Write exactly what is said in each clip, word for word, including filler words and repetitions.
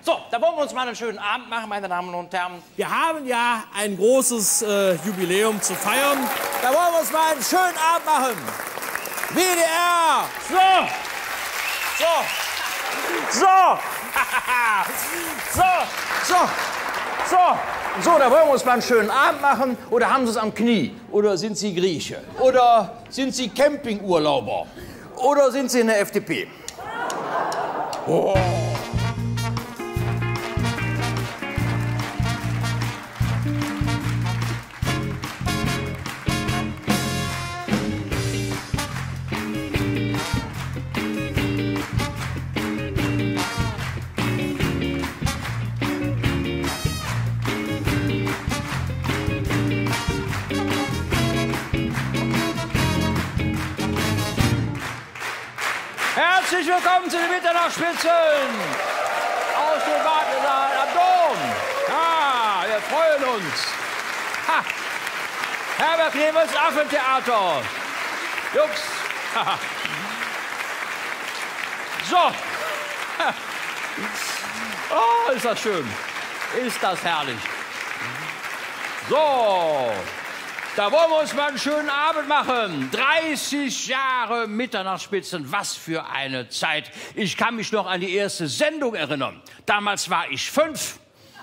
So, da wollen wir uns mal einen schönen Abend machen, meine Damen und Herren. Wir haben ja ein großes äh, Jubiläum zu feiern. Da wollen wir uns mal einen schönen Abend machen. W D R. So. So. So. so. So. So. So, da wollen wir uns mal einen schönen Abend machen. Oder haben Sie es am Knie? Oder sind Sie Grieche? Oder sind Sie Campingurlauber? Oder sind Sie in der F D P? Oh. Herzlich willkommen zu den Mitternachtsspitzen aus dem Wartesaal am Dom. Ja, wir freuen uns. Ha. Herbert Clemens Affentheater. Jux. So. Oh, ist das schön. Ist das herrlich. So. Da wollen wir uns mal einen schönen Abend machen. dreißig Jahre Mitternachtsspitzen, was für eine Zeit. Ich kann mich noch an die erste Sendung erinnern. Damals war ich fünf.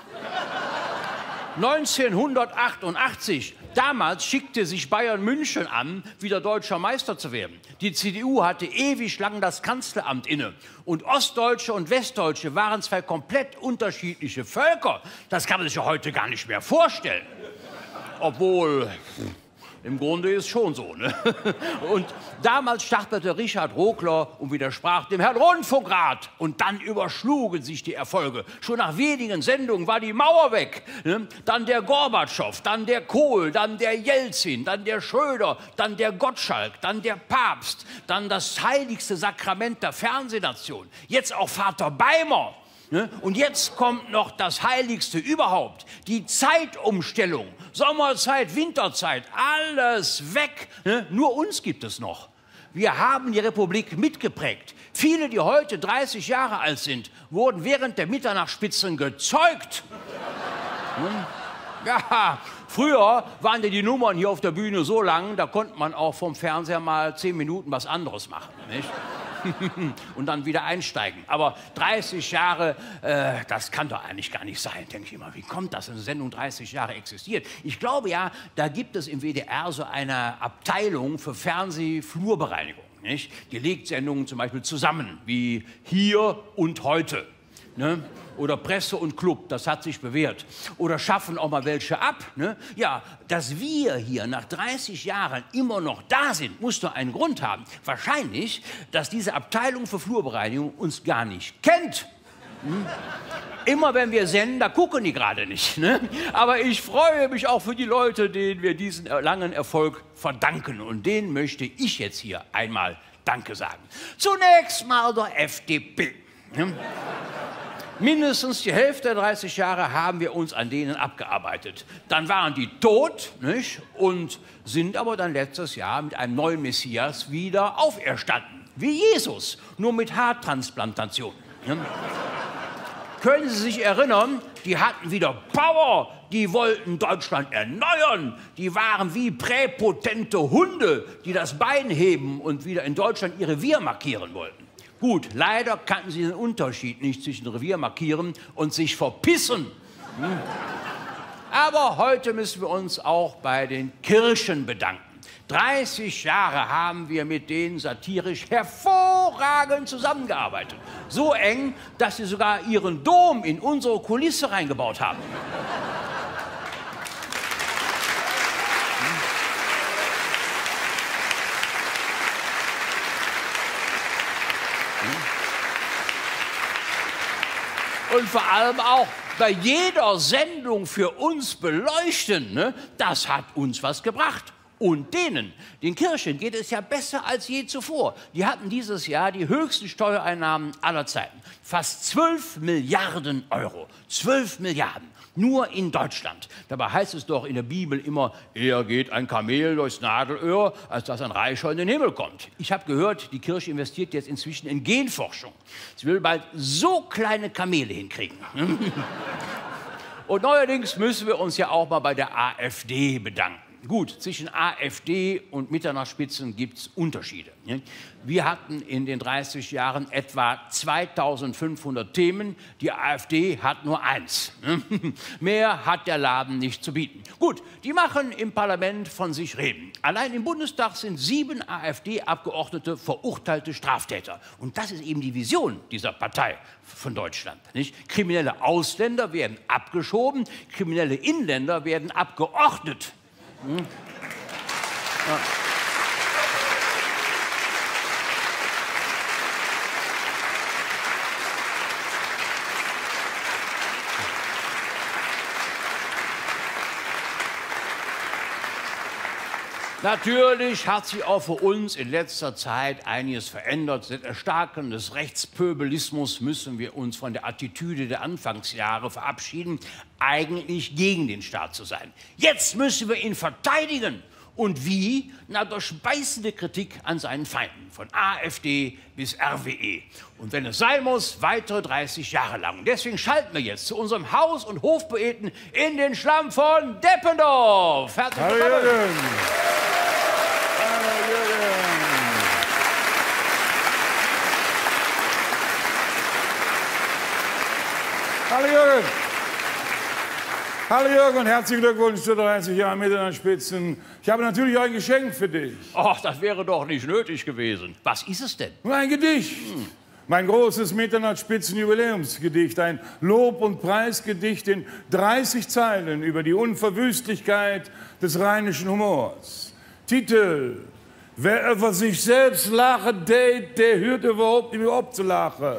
neunzehnhundertachtundachtzig. Damals schickte sich Bayern München an, wieder deutscher Meister zu werden. Die C D U hatte ewig lang das Kanzleramt inne. Und Ostdeutsche und Westdeutsche waren zwei komplett unterschiedliche Völker. Das kann man sich ja heute gar nicht mehr vorstellen. Obwohl, im Grunde ist es schon so. Ne? Und damals startete Richard Rogler und widersprach dem Herrn Rundfunkrat. Und dann überschlugen sich die Erfolge. Schon nach wenigen Sendungen war die Mauer weg. Ne? Dann der Gorbatschow, dann der Kohl, dann der Jelzin, dann der Schröder, dann der Gottschalk, dann der Papst, dann das heiligste Sakrament der Fernsehnation. Jetzt auch Vater Beimer. Und jetzt kommt noch das Heiligste überhaupt, die Zeitumstellung. Sommerzeit, Winterzeit, alles weg. Nur uns gibt es noch. Wir haben die Republik mitgeprägt. Viele, die heute dreißig Jahre alt sind, wurden während der Mitternachtsspitzen gezeugt. Ja, früher waren ja die Nummern hier auf der Bühne so lang, da konnte man auch vom Fernseher mal zehn Minuten was anderes machen, nicht? Und dann wieder einsteigen. Aber dreißig Jahre, äh, das kann doch eigentlich gar nicht sein, denke ich immer. Wie kommt das, eine Sendung dreißig Jahre existiert? Ich glaube ja, da gibt es im W D R so eine Abteilung für Fernsehflurbereinigung. Nicht? Die legt Sendungen zum Beispiel zusammen, wie Hier und Heute. Ne? Oder Presse und Club, das hat sich bewährt. Oder schaffen auch mal welche ab. Ne? Ja, dass wir hier nach dreißig Jahren immer noch da sind, muss doch einen Grund haben. Wahrscheinlich, dass diese Abteilung für Flurbereinigung uns gar nicht kennt. Hm? Immer wenn wir senden, da gucken die gerade nicht. Ne? Aber ich freue mich auch für die Leute, denen wir diesen langen Erfolg verdanken. Und denen möchte ich jetzt hier einmal Danke sagen. Zunächst mal der F D P. Ne? Mindestens die Hälfte der dreißig Jahre haben wir uns an denen abgearbeitet. Dann waren die tot, nicht? Und sind aber dann letztes Jahr mit einem neuen Messias wieder auferstanden. Wie Jesus, nur mit Haartransplantation. Ja? Können Sie sich erinnern, die hatten wieder Power, die wollten Deutschland erneuern. Die waren wie präpotente Hunde, die das Bein heben und wieder in Deutschland ihr Revier markieren wollten. Gut, leider kannten sie den Unterschied nicht zwischen Revier markieren und sich verpissen. Hm. Aber heute müssen wir uns auch bei den Kirchen bedanken. dreißig Jahre haben wir mit denen satirisch hervorragend zusammengearbeitet. So eng, dass sie sogar ihren Dom in unsere Kulisse reingebaut haben. Und vor allem auch bei jeder Sendung für uns beleuchten, ne? Das hat uns was gebracht. Und denen, den Kirchen, geht es ja besser als je zuvor. Die hatten dieses Jahr die höchsten Steuereinnahmen aller Zeiten. Fast zwölf Milliarden Euro. zwölf Milliarden. Nur in Deutschland. Dabei heißt es doch in der Bibel immer, eher geht ein Kamel durchs Nadelöhr, als dass ein Reicher in den Himmel kommt. Ich habe gehört, die Kirche investiert jetzt inzwischen in Genforschung. Sie will bald so kleine Kamele hinkriegen. Und neuerdings müssen wir uns ja auch mal bei der AfD bedanken. Gut, zwischen AfD und Mitternachtsspitzen gibt es Unterschiede. Wir hatten in den dreißig Jahren etwa zweitausendfünfhundert Themen. Die AfD hat nur eins. Mehr hat der Laden nicht zu bieten. Gut, die machen im Parlament von sich reden. Allein im Bundestag sind sieben AfD-Abgeordnete verurteilte Straftäter. Und das ist eben die Vision dieser Partei von Deutschland. Nicht? Kriminelle Ausländer werden abgeschoben, kriminelle Inländer werden abgeordnet. Hm. Ja. Natürlich hat sich auch für uns in letzter Zeit einiges verändert. Seit Erstarken des Rechtspöbelismus müssen wir uns von der Attitüde der Anfangsjahre verabschieden, eigentlich gegen den Staat zu sein. Jetzt müssen wir ihn verteidigen. Und wie? Na, durch beißende Kritik an seinen Feinden, von AfD bis R W E. Und wenn es sein muss, weitere dreißig Jahre lang. Und deswegen schalten wir jetzt zu unserem Haus- und Hofpoeten in den Schlamm von Deppendorf. Herzlich willkommen. Hallo Jürgen! Hallo Jürgen und herzlichen Glückwunsch zu dreißig Jahren Mitternachtsspitzen. Ich habe natürlich ein Geschenk für dich. Ach, das wäre doch nicht nötig gewesen. Was ist es denn? Nur ein Gedicht. Hm. Mein großes Mitternachtsspitzen-Jubiläumsgedicht. Ein Lob- und Preisgedicht in dreißig Zeilen über die Unverwüstlichkeit des rheinischen Humors. Titel: Wer über sich selbst lachen tät, der hört überhaupt nicht mehr auf zu lachen.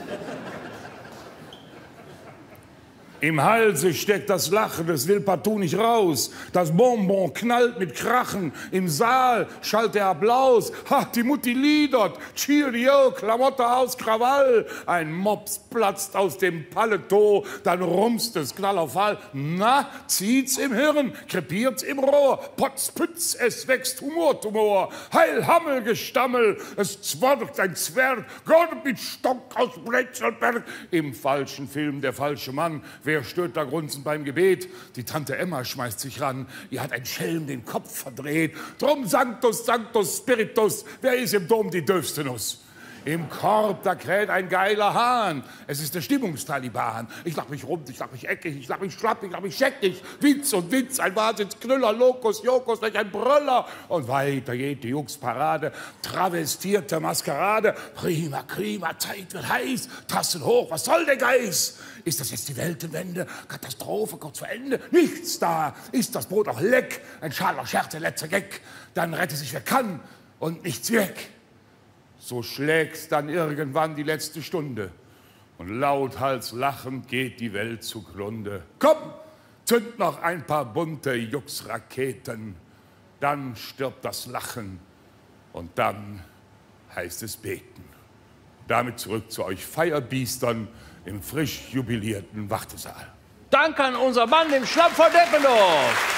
Im Halse steckt das Lachen, es will partout nicht raus. Das Bonbon knallt mit Krachen, im Saal schallt der Applaus. Ha, die Mutti liedert, Cheerio, Klamotte aus, Krawall. Ein Mops platzt aus dem Paletot, dann rumst es, Knall auf Fall. Na, zieht's im Hirn, krepiert's im Rohr. Potz, Pütz, es wächst Humor, Tumor. Heil, Hammel, Gestammel, es zworgt ein Zwerg. Gott mit Stock aus Brezelberg. Im falschen Film der falsche Mann. Wer stört da grunzend beim Gebet? Die Tante Emma schmeißt sich ran. Ihr hat ein Schelm den Kopf verdreht. Drum Sanctus, Sanctus, Spiritus. Wer ist im Dom die döfste Nuss? Im Korb, da kräht ein geiler Hahn. Es ist der Stimmungstaliban. Ich lach mich rund, ich lach mich eckig, ich lach mich schlapp, ich lach mich scheckig. Witz und Witz, ein Wahnsinnsknüller, Lokus, Jokus, durch ein Brüller. Und weiter geht die Jux-Parade, travestierte Maskerade. Prima, prima, Zeit wird heiß, Tassen hoch, was soll der Geiß? Ist das jetzt die Weltenwende? Katastrophe, kurz vor Ende? Nichts da. Ist das Brot auch leck? Ein schaler Scherz, der letzte Gag. Dann rette sich wer kann und nichts weg. So schlägt's dann irgendwann die letzte Stunde. Und lauthals lachend geht die Welt zugrunde. Komm, zünd noch ein paar bunte Jux-Raketen. Dann stirbt das Lachen und dann heißt es beten. Damit zurück zu euch Feierbiestern im frisch jubilierten Wartesaal. Dank an unser Mann im Schlamm von Deppendorf.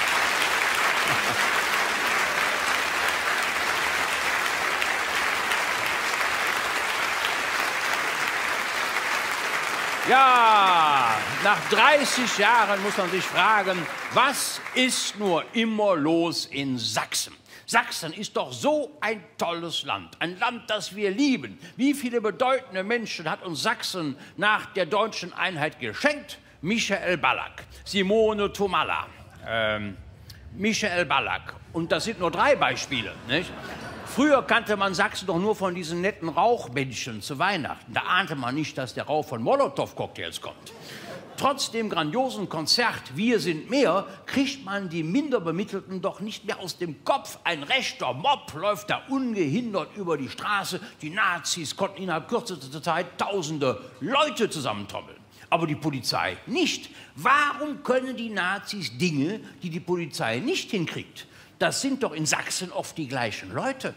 Ja, nach dreißig Jahren muss man sich fragen, was ist nur immer los in Sachsen? Sachsen ist doch so ein tolles Land, ein Land, das wir lieben. Wie viele bedeutende Menschen hat uns Sachsen nach der deutschen Einheit geschenkt? Michael Ballack, Simone Tomalla, ähm, Michael Ballack. Und das sind nur drei Beispiele, nicht? Früher kannte man Sachsen doch nur von diesen netten Rauchbändchen zu Weihnachten. Da ahnte man nicht, dass der Rauch von Molotow-Cocktails kommt. Trotz dem grandiosen Konzert Wir sind mehr kriegt man die Minderbemittelten doch nicht mehr aus dem Kopf. Ein rechter Mob läuft da ungehindert über die Straße. Die Nazis konnten innerhalb kürzester Zeit tausende Leute zusammentrommeln. Aber die Polizei nicht. Warum können die Nazis Dinge, die die Polizei nicht hinkriegt? Das sind doch in Sachsen oft die gleichen Leute.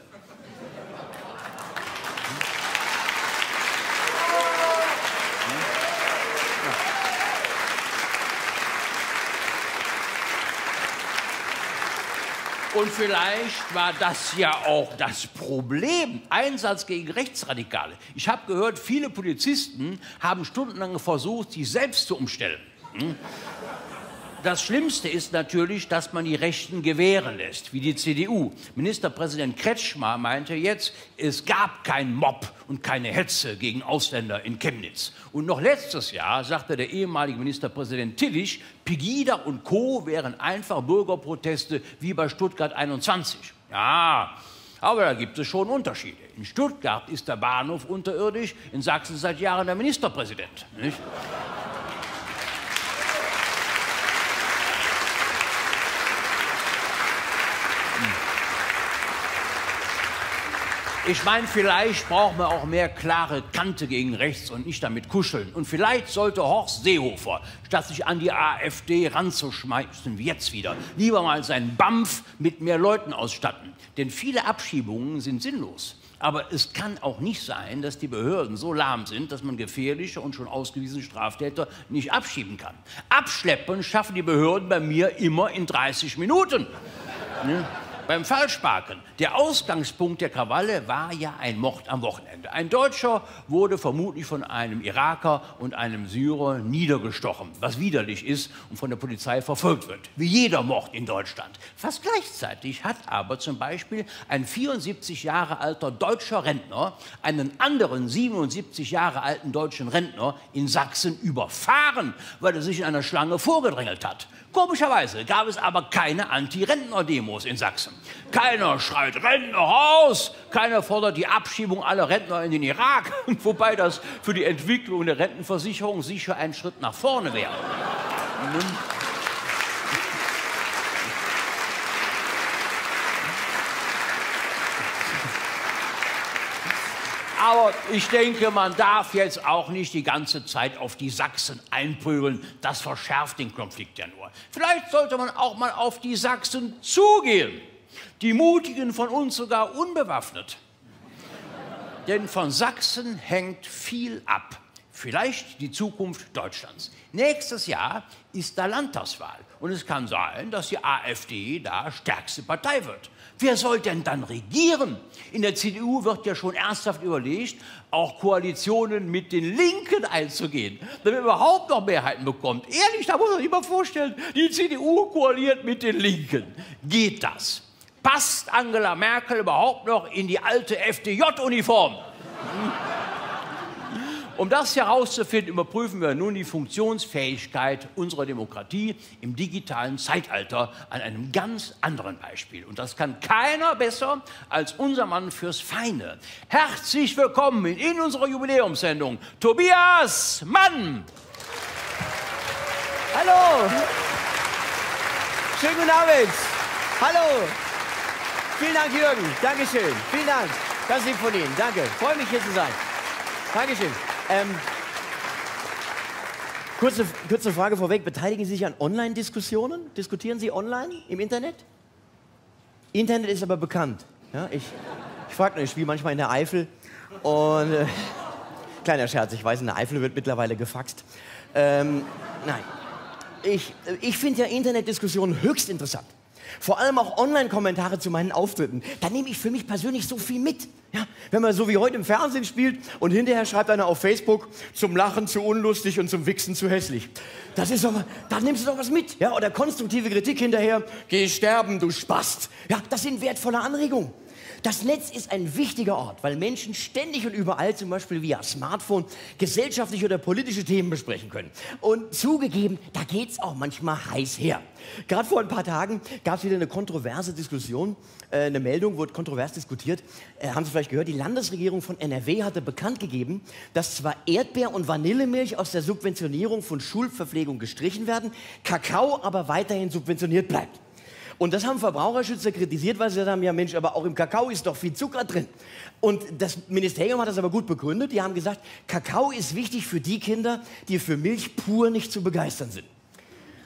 Und vielleicht war das ja auch das Problem. Einsatz gegen Rechtsradikale. Ich habe gehört, viele Polizisten haben stundenlang versucht, sich selbst zu umstellen. Hm? Das Schlimmste ist natürlich, dass man die Rechten gewähren lässt, wie die C D U. Ministerpräsident Kretschmer meinte jetzt, es gab keinen Mob und keine Hetze gegen Ausländer in Chemnitz. Und noch letztes Jahr sagte der ehemalige Ministerpräsident Tillich, Pegida und Co. wären einfach Bürgerproteste wie bei Stuttgart einundzwanzig. Ja, aber da gibt es schon Unterschiede. In Stuttgart ist der Bahnhof unterirdisch, in Sachsen seit Jahren der Ministerpräsident. Nicht? Ich meine, vielleicht braucht man auch mehr klare Kante gegen rechts und nicht damit kuscheln. Und vielleicht sollte Horst Seehofer, statt sich an die AfD ranzuschmeißen wie jetzt wieder, lieber mal seinen B A M F mit mehr Leuten ausstatten. Denn viele Abschiebungen sind sinnlos. Aber es kann auch nicht sein, dass die Behörden so lahm sind, dass man gefährliche und schon ausgewiesene Straftäter nicht abschieben kann. Abschleppen schaffen die Behörden bei mir immer in dreißig Minuten. Ne? Beim Falschparken. Der Ausgangspunkt der Krawalle war ja ein Mord am Wochenende. Ein Deutscher wurde vermutlich von einem Iraker und einem Syrer niedergestochen, was widerlich ist und von der Polizei verfolgt wird. Wie jeder Mord in Deutschland. Fast gleichzeitig hat aber zum Beispiel ein vierundsiebzig Jahre alter deutscher Rentner einen anderen siebenundsiebzig Jahre alten deutschen Rentner in Sachsen überfahren, weil er sich in einer Schlange vorgedrängelt hat. Komischerweise gab es aber keine Anti-Rentner-Demos in Sachsen. Keiner schreit Rentner raus, keiner fordert die Abschiebung aller Rentner in den Irak, wobei das für die Entwicklung der Rentenversicherung sicher ein Schritt nach vorne wäre. Aber ich denke, man darf jetzt auch nicht die ganze Zeit auf die Sachsen einprügeln. Das verschärft den Konflikt ja nur. Vielleicht sollte man auch mal auf die Sachsen zugehen. Die Mutigen von uns sogar unbewaffnet. Denn von Sachsen hängt viel ab. Vielleicht die Zukunft Deutschlands. Nächstes Jahr ist da Landtagswahl. Und es kann sein, dass die AfD da stärkste Partei wird. Wer soll denn dann regieren? In der C D U wird ja schon ernsthaft überlegt, auch Koalitionen mit den Linken einzugehen, damit man überhaupt noch Mehrheiten bekommt. Ehrlich, da muss man sich mal vorstellen, die C D U koaliert mit den Linken. Geht das? Passt Angela Merkel überhaupt noch in die alte F D J-Uniform? Um das herauszufinden, überprüfen wir nun die Funktionsfähigkeit unserer Demokratie im digitalen Zeitalter an einem ganz anderen Beispiel. Und das kann keiner besser als unser Mann fürs Feine. Herzlich willkommen in unserer Jubiläumssendung, Tobias Mann. Hallo. Schönen guten Abend. Hallo. Vielen Dank, Jürgen. Dankeschön. Vielen Dank. Das ist lieb von Ihnen. Danke. Freue mich, hier zu sein. Dankeschön. Ähm, kurze, kurze Frage vorweg. Beteiligen Sie sich an Online-Diskussionen? Diskutieren Sie online im Internet? Internet ist aber bekannt. Ja, ich ich frage nur, ich spiele manchmal in der Eifel. Und, äh, kleiner Scherz, ich weiß, in der Eifel wird mittlerweile gefaxt. Ähm, nein. Ich, ich finde ja Internetdiskussionen höchst interessant. Vor allem auch Online-Kommentare zu meinen Auftritten. Da nehme ich für mich persönlich so viel mit. Ja, wenn man so wie heute im Fernsehen spielt und hinterher schreibt einer auf Facebook, zum Lachen zu unlustig und zum Wichsen zu hässlich. Das ist doch, da nimmst du doch was mit. Ja, oder konstruktive Kritik hinterher, geh sterben, du Spast. Ja, das sind wertvolle Anregungen. Das Netz ist ein wichtiger Ort, weil Menschen ständig und überall, zum Beispiel via Smartphone, gesellschaftliche oder politische Themen besprechen können. Und zugegeben, da geht's auch manchmal heiß her. Gerade vor ein paar Tagen gab es wieder eine kontroverse Diskussion, äh, eine Meldung, wurde kontrovers diskutiert. Äh, haben Sie vielleicht gehört, die Landesregierung von N R W hatte bekannt gegeben, dass zwar Erdbeer- und Vanillemilch aus der Subventionierung von Schulverpflegung gestrichen werden, Kakao aber weiterhin subventioniert bleibt. Und das haben Verbraucherschützer kritisiert, weil sie gesagt haben, ja Mensch, aber auch im Kakao ist doch viel Zucker drin. Und das Ministerium hat das aber gut begründet. Die haben gesagt, Kakao ist wichtig für die Kinder, die für Milch pur nicht zu begeistern sind.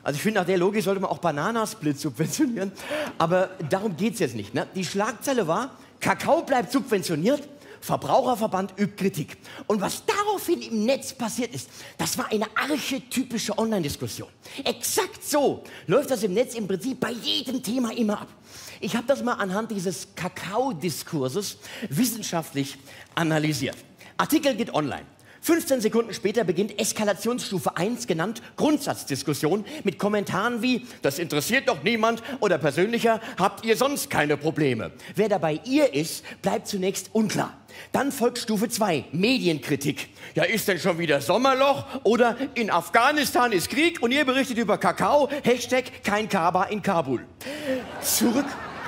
Also ich finde, nach der Logik sollte man auch Bananasplit subventionieren. Aber darum geht es jetzt nicht. Ne? Die Schlagzeile war, Kakao bleibt subventioniert, Verbraucherverband übt Kritik. Und was daraufhin im Netz passiert ist, das war eine archetypische Online-Diskussion. Exakt so läuft das im Netz im Prinzip bei jedem Thema immer ab. Ich habe das mal anhand dieses Kakao-Diskurses wissenschaftlich analysiert. Artikel geht online. fünfzehn Sekunden später beginnt Eskalationsstufe eins, genannt Grundsatzdiskussion, mit Kommentaren wie, das interessiert doch niemand oder persönlicher, habt ihr sonst keine Probleme. Wer dabei ihr ist, bleibt zunächst unklar. Dann folgt Stufe zwei, Medienkritik. Ja, ist denn schon wieder Sommerloch? Oder in Afghanistan ist Krieg und ihr berichtet über Kakao, Hashtag kein Kaaba in Kabul. Zurück.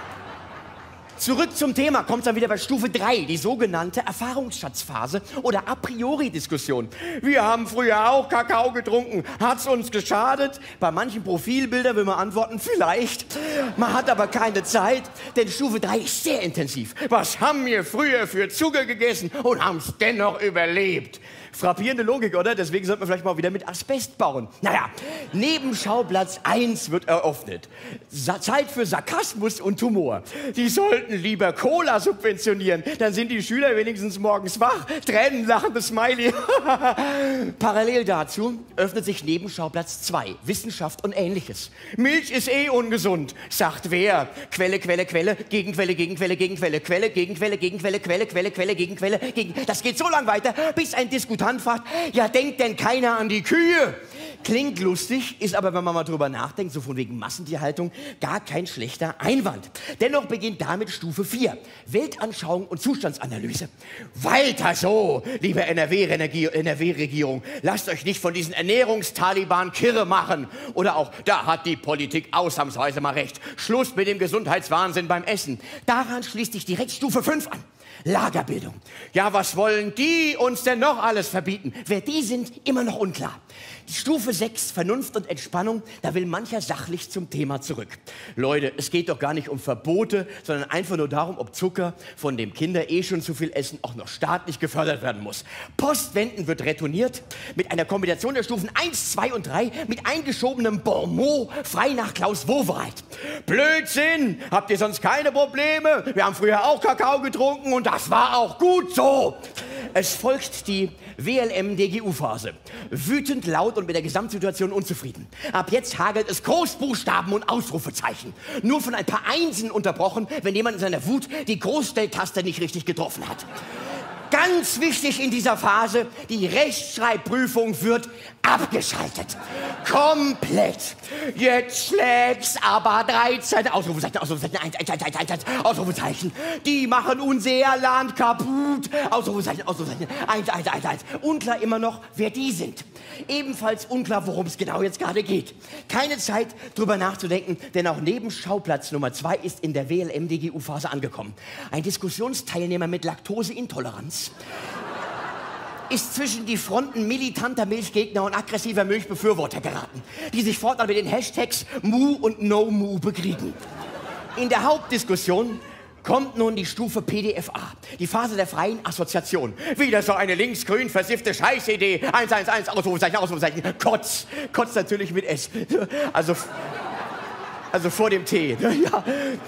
Zurück zum Thema, kommt es dann wieder bei Stufe drei, die sogenannte Erfahrungsschatzphase oder A-priori-Diskussion. Wir haben früher auch Kakao getrunken, hat's uns geschadet? Bei manchen Profilbildern will man antworten, vielleicht. Man hat aber keine Zeit, denn Stufe drei ist sehr intensiv. Was haben wir früher für Zucker gegessen und haben es dennoch überlebt? Frappierende Logik, oder? Deswegen sollte man vielleicht mal wieder mit Asbest bauen. Naja, Nebenschauplatz eins wird eröffnet. Sa- Zeit für Sarkasmus und Humor. Die sollten lieber Cola subventionieren, dann sind die Schüler wenigstens morgens wach. Tränenlachendes Smiley. Parallel dazu öffnet sich Nebenschauplatz zwei, Wissenschaft und Ähnliches. Milch ist eh ungesund, sagt wer? Quelle, Quelle, Quelle, Gegenquelle, Gegenquelle, Gegenquelle, Quelle, Gegenquelle, Gegenquelle, Quelle, Quelle, Quelle, Gegenquelle, Gegen... Das geht so lang weiter, bis ein Diskutant fragt, ja, denkt denn keiner an die Kühe? Klingt lustig, ist aber, wenn man mal drüber nachdenkt, so von wegen Massentierhaltung, gar kein schlechter Einwand. Dennoch beginnt damit Stufe vier, Weltanschauung und Zustandsanalyse. Weiter so, liebe N R W-Regierung, lasst euch nicht von diesen Ernährungstaliban kirre machen. Oder auch, da hat die Politik ausnahmsweise mal recht. Schluss mit dem Gesundheitswahnsinn beim Essen. Daran schließt sich direkt Stufe fünf an. Lagerbildung. Ja, was wollen die uns denn noch alles verbieten? Wer die sind, immer noch unklar. Die Stufe sechs, Vernunft und Entspannung, da will mancher sachlich zum Thema zurück. Leute, es geht doch gar nicht um Verbote, sondern einfach nur darum, ob Zucker, von dem Kinder eh schon zu viel essen, auch noch staatlich gefördert werden muss. Postwenden wird retourniert mit einer Kombination der Stufen eins, zwei und drei mit eingeschobenem Bonmot, frei nach Klaus Wowereit. Blödsinn! Habt ihr sonst keine Probleme? Wir haben früher auch Kakao getrunken und das war auch gut so. Es folgt die W L M-D G U-Phase. Wütend, laut und mit der Gesamtsituation unzufrieden. Ab jetzt hagelt es Großbuchstaben und Ausrufezeichen. Nur von ein paar Einsen unterbrochen, wenn jemand in seiner Wut die Großstelltaste nicht richtig getroffen hat. Ganz wichtig in dieser Phase, die Rechtschreibprüfung wird abgeschaltet. Komplett. Jetzt schlägt's aber dreizehn. Ausrufezeichen, Ausrufezeichen, eins, eins, eins, eins, eins, Ausrufezeichen. Die machen unser Land kaputt. Ausrufezeichen, Ausrufezeichen, eins, eins, eins, eins. Unklar immer noch, wer die sind. Ebenfalls unklar, worum es genau jetzt gerade geht. Keine Zeit, drüber nachzudenken, denn auch neben Schauplatz Nummer zwei ist in der W L M-D G U-Phase angekommen. Ein Diskussionsteilnehmer mit Laktoseintoleranz ist zwischen die Fronten militanter Milchgegner und aggressiver Milchbefürworter geraten, die sich fortan mit den Hashtags Mu und No Mu bekriegen. In der Hauptdiskussion kommt nun die Stufe P D F A, die Phase der freien Assoziation. Wieder so eine linksgrün versiffte Scheißidee. eins eins eins, Ausrufezeichen, Ausrufezeichen, Kotz. Kotz natürlich mit S. Also, also vor dem T. Ja.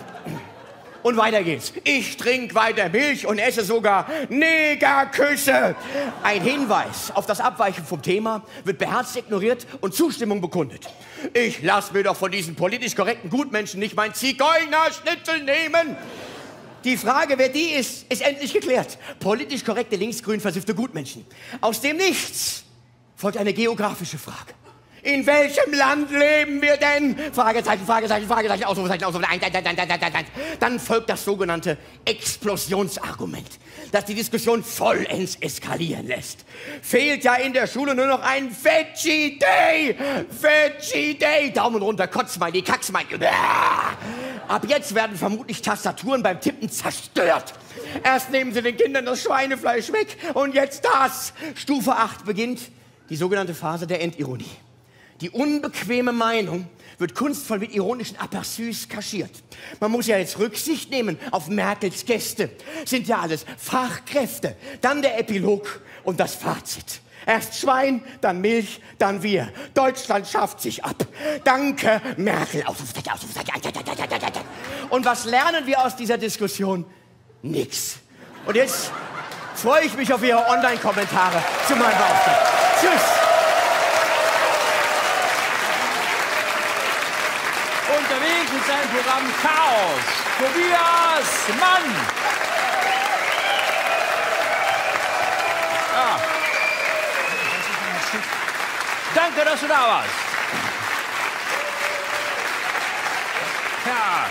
Und weiter geht's. Ich trinke weiter Milch und esse sogar Negerküsse. Ein Hinweis auf das Abweichen vom Thema wird beherzt ignoriert und Zustimmung bekundet. Ich lass mir doch von diesen politisch korrekten Gutmenschen nicht mein Zigeunerschnitzel nehmen. Die Frage, wer die ist, ist endlich geklärt. Politisch korrekte, linksgrün versiffte Gutmenschen. Aus dem Nichts folgt eine geografische Frage. In welchem Land leben wir denn? Fragezeichen, Fragezeichen, Fragezeichen, Ausrufezeichen, Ausrufezeichen, eins, eins, eins, eins, eins, eins. Dann folgt das sogenannte Explosionsargument, das die Diskussion vollends eskalieren lässt. Fehlt ja in der Schule nur noch ein Veggie Day! Veggie Day! Daumen runter, Kotzsmiley, Kacksmiley. Ab jetzt werden vermutlich Tastaturen beim Tippen zerstört. Erst nehmen sie den Kindern das Schweinefleisch weg und jetzt das. Stufe acht beginnt die sogenannte Phase der Endironie. Die unbequeme Meinung wird kunstvoll mit ironischen Aperçus kaschiert. Man muss ja jetzt Rücksicht nehmen auf Merkels Gäste. Sind ja alles Fachkräfte. Dann der Epilog und das Fazit. Erst Schwein, dann Milch, dann wir. Deutschland schafft sich ab. Danke, Merkel. Und was lernen wir aus dieser Diskussion? Nix. Und jetzt freue ich mich auf Ihre Online-Kommentare zu meinem Beauftragten. Tschüss. Unterwegs mit seinem Programm Chaos. Tobias Mann. Ja. Danke, dass du da warst. Ja.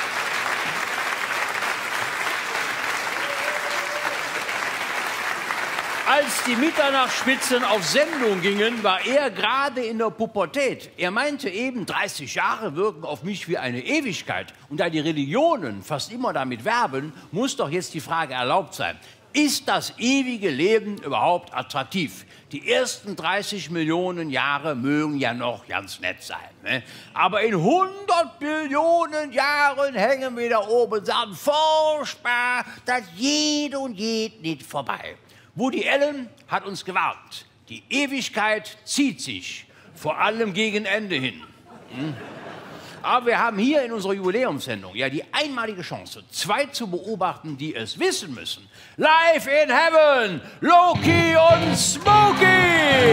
Als die Mitternachtsspitzen auf Sendung gingen, war er gerade in der Pubertät. Er meinte eben, dreißig Jahre wirken auf mich wie eine Ewigkeit. Und da die Religionen fast immer damit werben, muss doch jetzt die Frage erlaubt sein. Ist das ewige Leben überhaupt attraktiv? Die ersten dreißig Millionen Jahre mögen ja noch ganz nett sein. Ne? Aber in hundert Billionen Jahren hängen wir da oben und sagen, furchtbar, das geht und geht nicht vorbei. Woody Allen hat uns gewarnt. Die Ewigkeit zieht sich, vor allem gegen Ende hin. Hm? Aber wir haben hier in unserer Jubiläumssendung ja die einmalige Chance, zwei zu beobachten, die es wissen müssen. Live in Heaven, Loki und Smokey!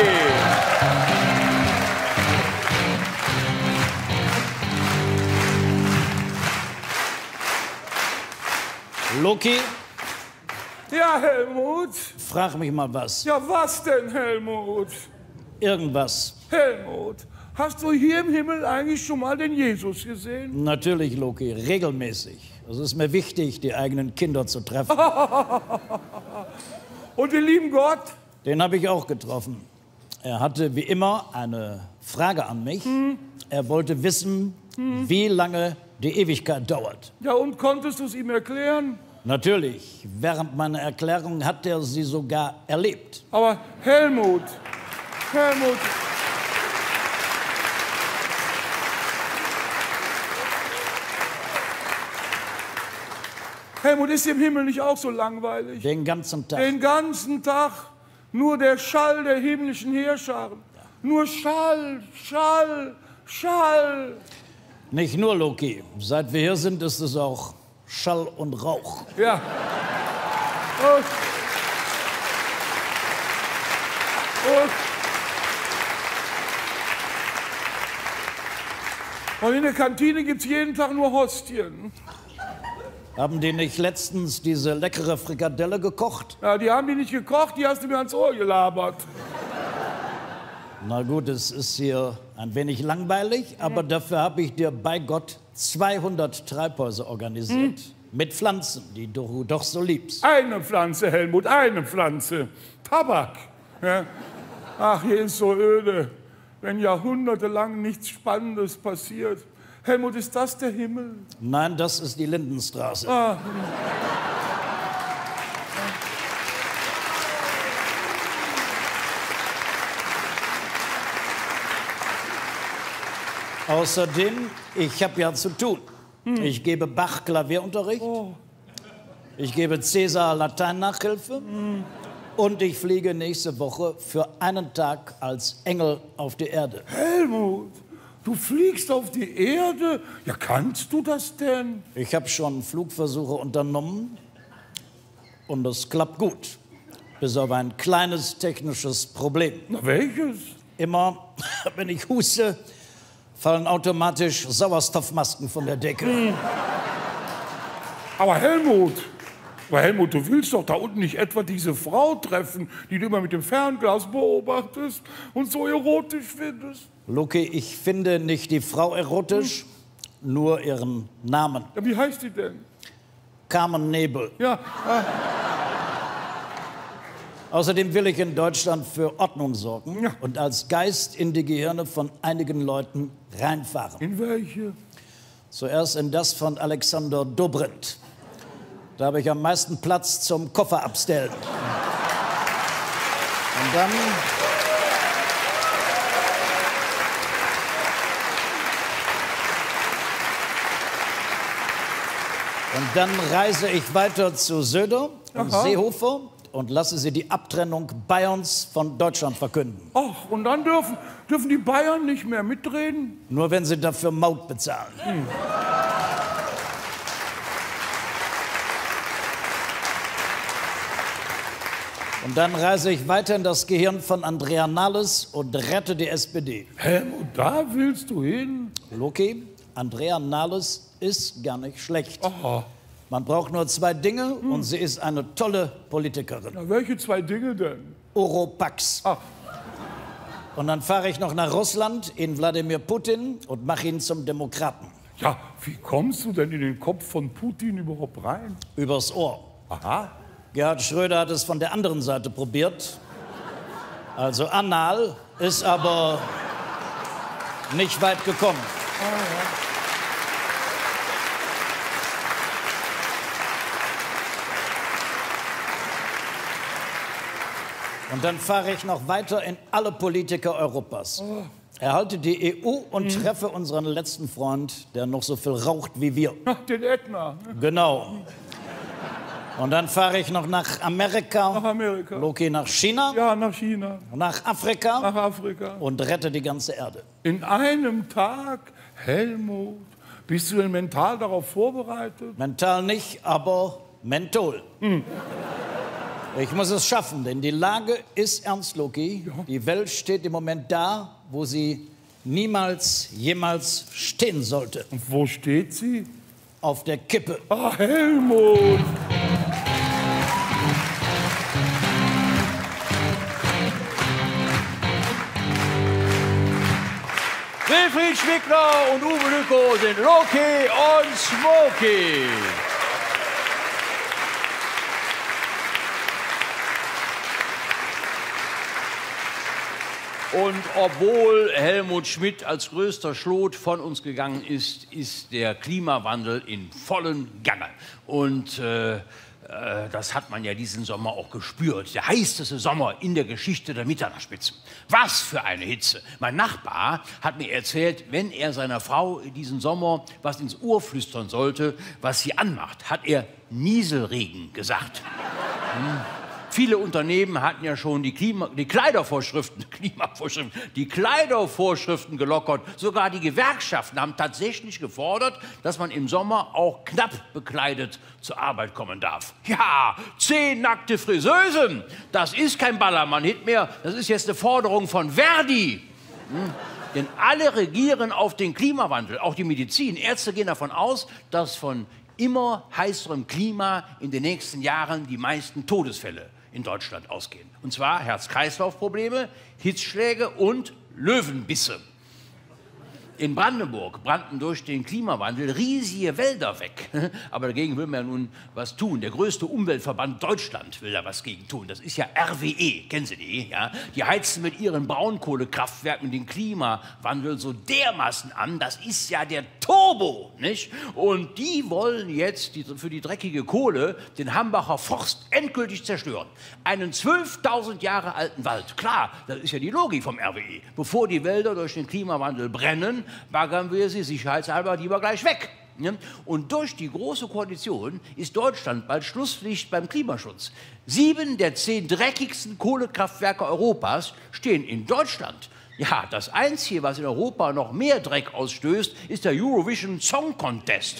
Loki? Ja, Helmut. Frag mich mal was. Ja, was denn, Helmut? Irgendwas. Helmut, hast du hier im Himmel eigentlich schon mal den Jesus gesehen? Natürlich, Loki, regelmäßig. Es ist mir wichtig, die eigenen Kinder zu treffen. Und den lieben Gott? Den habe ich auch getroffen. Er hatte wie immer eine Frage an mich. Hm. Er wollte wissen, hm. wie lange die Ewigkeit dauert. Ja, und konntest du es ihm erklären? Natürlich. Während meiner Erklärung hat er sie sogar erlebt. Aber Helmut, Helmut... Helmut, ist im Himmel nicht auch so langweilig? Den ganzen Tag. Den ganzen Tag nur der Schall der himmlischen Heerscharen. Ja. Nur Schall, Schall, Schall. Nicht nur, Loki. Seit wir hier sind, ist es auch Schall und Rauch. Ja. Und, und, und in der Kantine gibt es jeden Tag nur Hostien. Haben die nicht letztens diese leckere Frikadelle gekocht? Ja, die haben die nicht gekocht, die hast du mir ans Ohr gelabert. Na gut, es ist hier ein wenig langweilig, aber mhm. dafür habe ich dir bei Gott zweihundert Treibhäuser organisiert. Mhm. Mit Pflanzen, die du doch so liebst. Eine Pflanze, Helmut, eine Pflanze. Tabak. Ja. Ach, hier ist so öde, wenn jahrhundertelang nichts Spannendes passiert. Helmut, ist das der Himmel? Nein, das ist die Lindenstraße. Ah. Außerdem, ich habe ja zu tun. Hm. Ich gebe Bach Klavierunterricht. Oh. Ich gebe Cäsar Latein-Nachhilfe. Hm. Und ich fliege nächste Woche für einen Tag als Engel auf die Erde. Helmut! Du fliegst auf die Erde? Ja, kannst du das denn? Ich habe schon Flugversuche unternommen und das klappt gut. Bis auf ein kleines technisches Problem. Na, welches? Immer, wenn ich huste, fallen automatisch Sauerstoffmasken von der Decke. Hm. Aber Helmut, aber Helmut, du willst doch da unten nicht etwa diese Frau treffen, die du immer mit dem Fernglas beobachtest und so erotisch findest? Loki, ich finde nicht die Frau erotisch, hm. nur ihren Namen. Ja, wie heißt die denn? Carmen Nebel. Ja. Ah. Außerdem will ich in Deutschland für Ordnung sorgen ja. und als Geist in die Gehirne von einigen Leuten reinfahren. In welche? Zuerst in das von Alexander Dobrindt. Da habe ich am meisten Platz zum Koffer abstellen. Und dann... Und dann reise ich weiter zu Söder und Aha. Seehofer und lasse sie die Abtrennung Bayerns von Deutschland verkünden. Ach, und dann dürfen, dürfen die Bayern nicht mehr mitreden? Nur wenn sie dafür Maut bezahlen. Hm. Und dann reise ich weiter in das Gehirn von Andrea Nahles und rette die S P D. Helmut, da willst du hin? Loki, Andrea Nahles ist gar nicht schlecht. Aha. Man braucht nur zwei Dinge hm. und sie ist eine tolle Politikerin. Na, welche zwei Dinge denn? Oropax. Ach. Und dann fahre ich noch nach Russland in Wladimir Putin und mache ihn zum Demokraten. Ja, wie kommst du denn in den Kopf von Putin überhaupt rein? Übers Ohr. Aha. Gerhard Schröder hat es von der anderen Seite probiert. Also anal, ist aber nicht weit gekommen. Ah, ja. Und dann fahre ich noch weiter in alle Politiker Europas. Erhalte die E U und mhm. treffe unseren letzten Freund, der noch so viel raucht wie wir. Ach, den Ätna. Genau. Und dann fahre ich noch nach Amerika. Nach Amerika. Loki nach China. Ja, nach China. Nach Afrika. Nach Afrika. Und rette die ganze Erde. In einem Tag? Helmut, bist du denn mental darauf vorbereitet? Mental nicht, aber Menthol. Hm. Ich muss es schaffen, denn die Lage ist ernst, Loki. Ja. Die Welt steht im Moment da, wo sie niemals, jemals stehen sollte. Und wo steht sie? Auf der Kippe. Ah, Helmut! Wilfried Schwickler und Uwe Lücko sind Loki und Smoky. Und obwohl Helmut Schmidt als größter Schlot von uns gegangen ist, ist der Klimawandel in vollem Gange. Und äh, äh, das hat man ja diesen Sommer auch gespürt. Der heißeste Sommer in der Geschichte der Mitternachtsspitzen. Was für eine Hitze. Mein Nachbar hat mir erzählt, wenn er seiner Frau diesen Sommer was ins Ohr flüstern sollte, was sie anmacht, hat er Nieselregen gesagt. Hm. Viele Unternehmen hatten ja schon die, Klima, die Kleidervorschriften, Klimavorschriften, die Kleidervorschriften gelockert. Sogar die Gewerkschaften haben tatsächlich gefordert, dass man im Sommer auch knapp bekleidet zur Arbeit kommen darf. Ja, zehn nackte Friseusen, das ist kein Ballermann-Hit mehr, das ist jetzt eine Forderung von Verdi. Hm. Denn alle regieren auf den Klimawandel, auch die Medizin. Ärzte gehen davon aus, dass von immer heißerem Klima in den nächsten Jahren die meisten Todesfälle in Deutschland ausgehen. Und zwar Herz-Kreislauf-Probleme, Hitzschläge und Löwenbisse. In Brandenburg brannten durch den Klimawandel riesige Wälder weg. Aber dagegen will man ja nun was tun. Der größte Umweltverband Deutschland will da was gegen tun. Das ist ja R W E, kennen Sie die? Ja? Die heizen mit ihren Braunkohlekraftwerken den Klimawandel so dermaßen an. Das ist ja der Turbo, nicht? Und die wollen jetzt die, für die dreckige Kohle den Hambacher Forst endgültig zerstören. Einen zwölftausend Jahre alten Wald. Klar, das ist ja die Logik vom R W E. Bevor die Wälder durch den Klimawandel brennen, baggern wir sie sicherheitshalber lieber gleich weg. Und durch die Große Koalition ist Deutschland bald Schlusspflicht beim Klimaschutz. Sieben der zehn dreckigsten Kohlekraftwerke Europas stehen in Deutschland. Ja, das Einzige, was in Europa noch mehr Dreck ausstößt, ist der Eurovision Song Contest.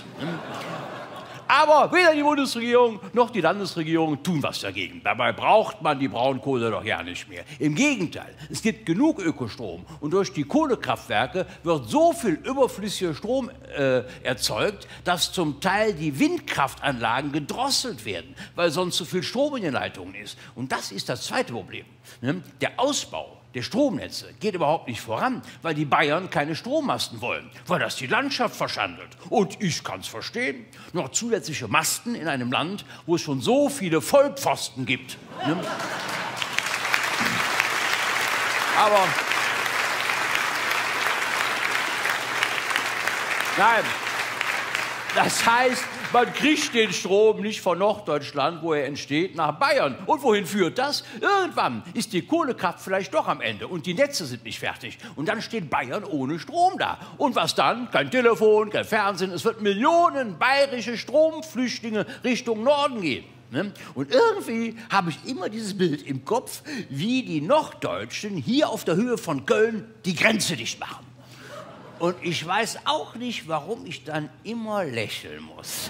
Aber weder die Bundesregierung noch die Landesregierung tun was dagegen. Dabei braucht man die Braunkohle doch ja nicht mehr. Im Gegenteil, es gibt genug Ökostrom. Und durch die Kohlekraftwerke wird so viel überflüssiger Strom äh, erzeugt, dass zum Teil die Windkraftanlagen gedrosselt werden, weil sonst zu viel Strom in den Leitungen ist. Und das ist das zweite Problem. Ne? Der Ausbau der Stromnetze geht überhaupt nicht voran, weil die Bayern keine Strommasten wollen, weil das die Landschaft verschandelt. Und ich kann es verstehen. Noch zusätzliche Masten in einem Land, wo es schon so viele Vollpfosten gibt. Ne? Aber nein, das heißt, man kriegt den Strom nicht von Norddeutschland, wo er entsteht, nach Bayern. Und wohin führt das? Irgendwann ist die Kohlekraft vielleicht doch am Ende und die Netze sind nicht fertig. Und dann steht Bayern ohne Strom da. Und was dann? Kein Telefon, kein Fernsehen. Es wird Millionen bayerische Stromflüchtlinge Richtung Norden gehen. Ne? Und irgendwie habe ich immer dieses Bild im Kopf, wie die Norddeutschen hier auf der Höhe von Köln die Grenze dicht machen. Und ich weiß auch nicht, warum ich dann immer lächeln muss.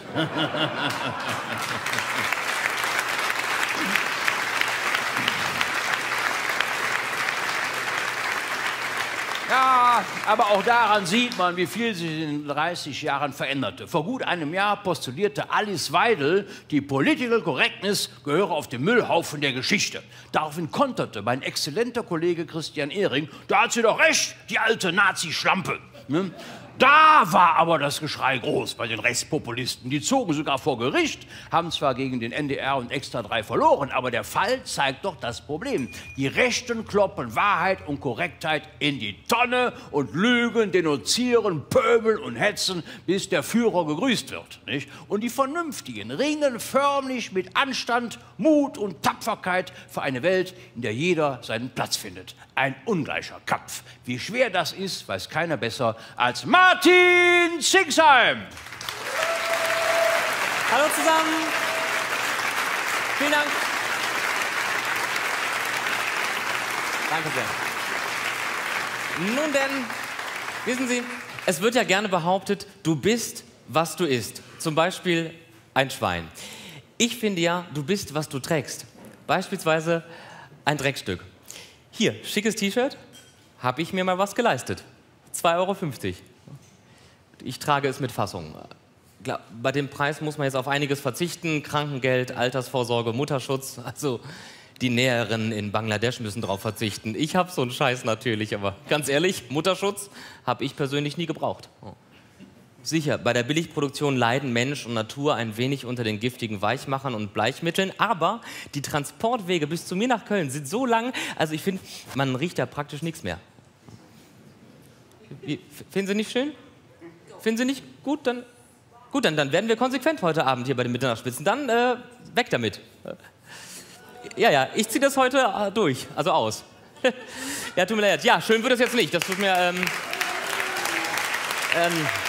Ja, aber auch daran sieht man, wie viel sich in den dreißig Jahren veränderte. Vor gut einem Jahr postulierte Alice Weidel, die Political Correctness gehöre auf den Müllhaufen der Geschichte. Daraufhin konterte mein exzellenter Kollege Christian Ehring, da hat sie doch recht, die alte Nazi-Schlampe. Ne? Da war aber das Geschrei groß bei den Rechtspopulisten. Die zogen sogar vor Gericht, haben zwar gegen den N D R und Extra drei verloren, aber der Fall zeigt doch das Problem. Die Rechten kloppen Wahrheit und Korrektheit in die Tonne und lügen, denunzieren, pöbeln und hetzen, bis der Führer gegrüßt wird. Nicht? Und die Vernünftigen ringen förmlich mit Anstand, Mut und Tapferkeit für eine Welt, in der jeder seinen Platz findet. Ein ungleicher Kampf. Wie schwer das ist, weiß keiner besser als Martin Zingsheim. Hallo zusammen. Vielen Dank. Danke sehr. Nun denn, wissen Sie, es wird ja gerne behauptet, du bist, was du isst. Zum Beispiel ein Schwein. Ich finde ja, du bist, was du trägst. Beispielsweise ein Dreckstück. Hier, schickes T-Shirt, habe ich mir mal was geleistet. zwei Euro fünfzig. Ich trage es mit Fassung. Bei dem Preis muss man jetzt auf einiges verzichten. Krankengeld, Altersvorsorge, Mutterschutz. Also die Näherinnen in Bangladesch müssen darauf verzichten. Ich habe so einen Scheiß natürlich, aber ganz ehrlich, Mutterschutz habe ich persönlich nie gebraucht. Oh. Sicher, bei der Billigproduktion leiden Mensch und Natur ein wenig unter den giftigen Weichmachern und Bleichmitteln, aber die Transportwege bis zu mir nach Köln sind so lang, also ich finde, man riecht da praktisch nichts mehr. Wie, finden Sie nicht schön? Finden Sie nicht gut? Dann, gut, dann, dann werden wir konsequent heute Abend hier bei den Mitternachtsspitzen. Dann äh, weg damit. Ja, ja, ich ziehe das heute äh, durch, also aus. Ja, tut mir leid. Ja, schön wird es jetzt nicht. Das tut mir... Ähm, ähm,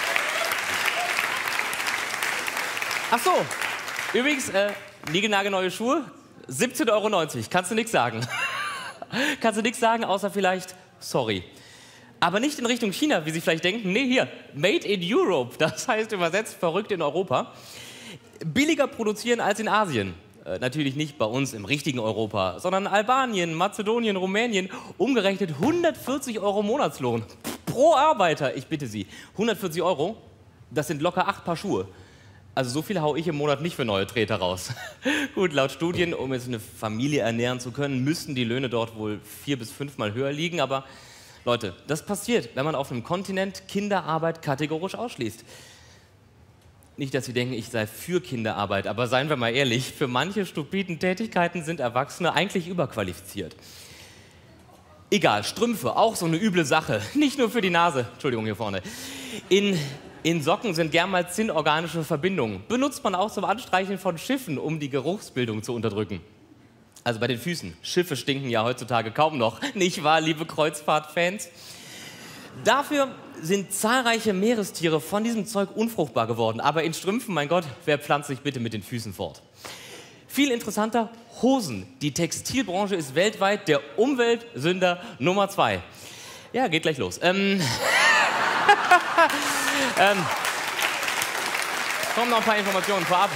Ach so, übrigens, äh, niegelnagelneue Schuhe, siebzehn Euro neunzig, kannst du nichts sagen. Kannst du nichts sagen, außer vielleicht sorry. Aber nicht in Richtung China, wie Sie vielleicht denken. Nee, hier, made in Europe, das heißt übersetzt verrückt in Europa. Billiger produzieren als in Asien. Äh, natürlich nicht bei uns im richtigen Europa, sondern Albanien, Mazedonien, Rumänien. Umgerechnet hundertvierzig Euro Monatslohn pro Arbeiter, ich bitte Sie. hundertvierzig Euro, das sind locker acht Paar Schuhe. Also so viel hau ich im Monat nicht für neue Treter raus. Gut, laut Studien, um jetzt eine Familie ernähren zu können, müssten die Löhne dort wohl vier- bis fünfmal höher liegen. Aber Leute, das passiert, wenn man auf einem Kontinent Kinderarbeit kategorisch ausschließt. Nicht, dass Sie denken, ich sei für Kinderarbeit, aber seien wir mal ehrlich, für manche stupiden Tätigkeiten sind Erwachsene eigentlich überqualifiziert. Egal, Strümpfe, auch so eine üble Sache. Nicht nur für die Nase. Entschuldigung, hier vorne. In... In Socken sind gern mal zinnorganische Verbindungen. Benutzt man auch zum Anstreichen von Schiffen, um die Geruchsbildung zu unterdrücken. Also bei den Füßen. Schiffe stinken ja heutzutage kaum noch. Nicht wahr, liebe Kreuzfahrtfans? Dafür sind zahlreiche Meerestiere von diesem Zeug unfruchtbar geworden. Aber in Strümpfen, mein Gott, wer pflanzt sich bitte mit den Füßen fort? Viel interessanter, Hosen. Die Textilbranche ist weltweit der Umweltsünder Nummer zwei. Ja, geht gleich los. Ähm... ähm, kommen noch ein paar Informationen vorab.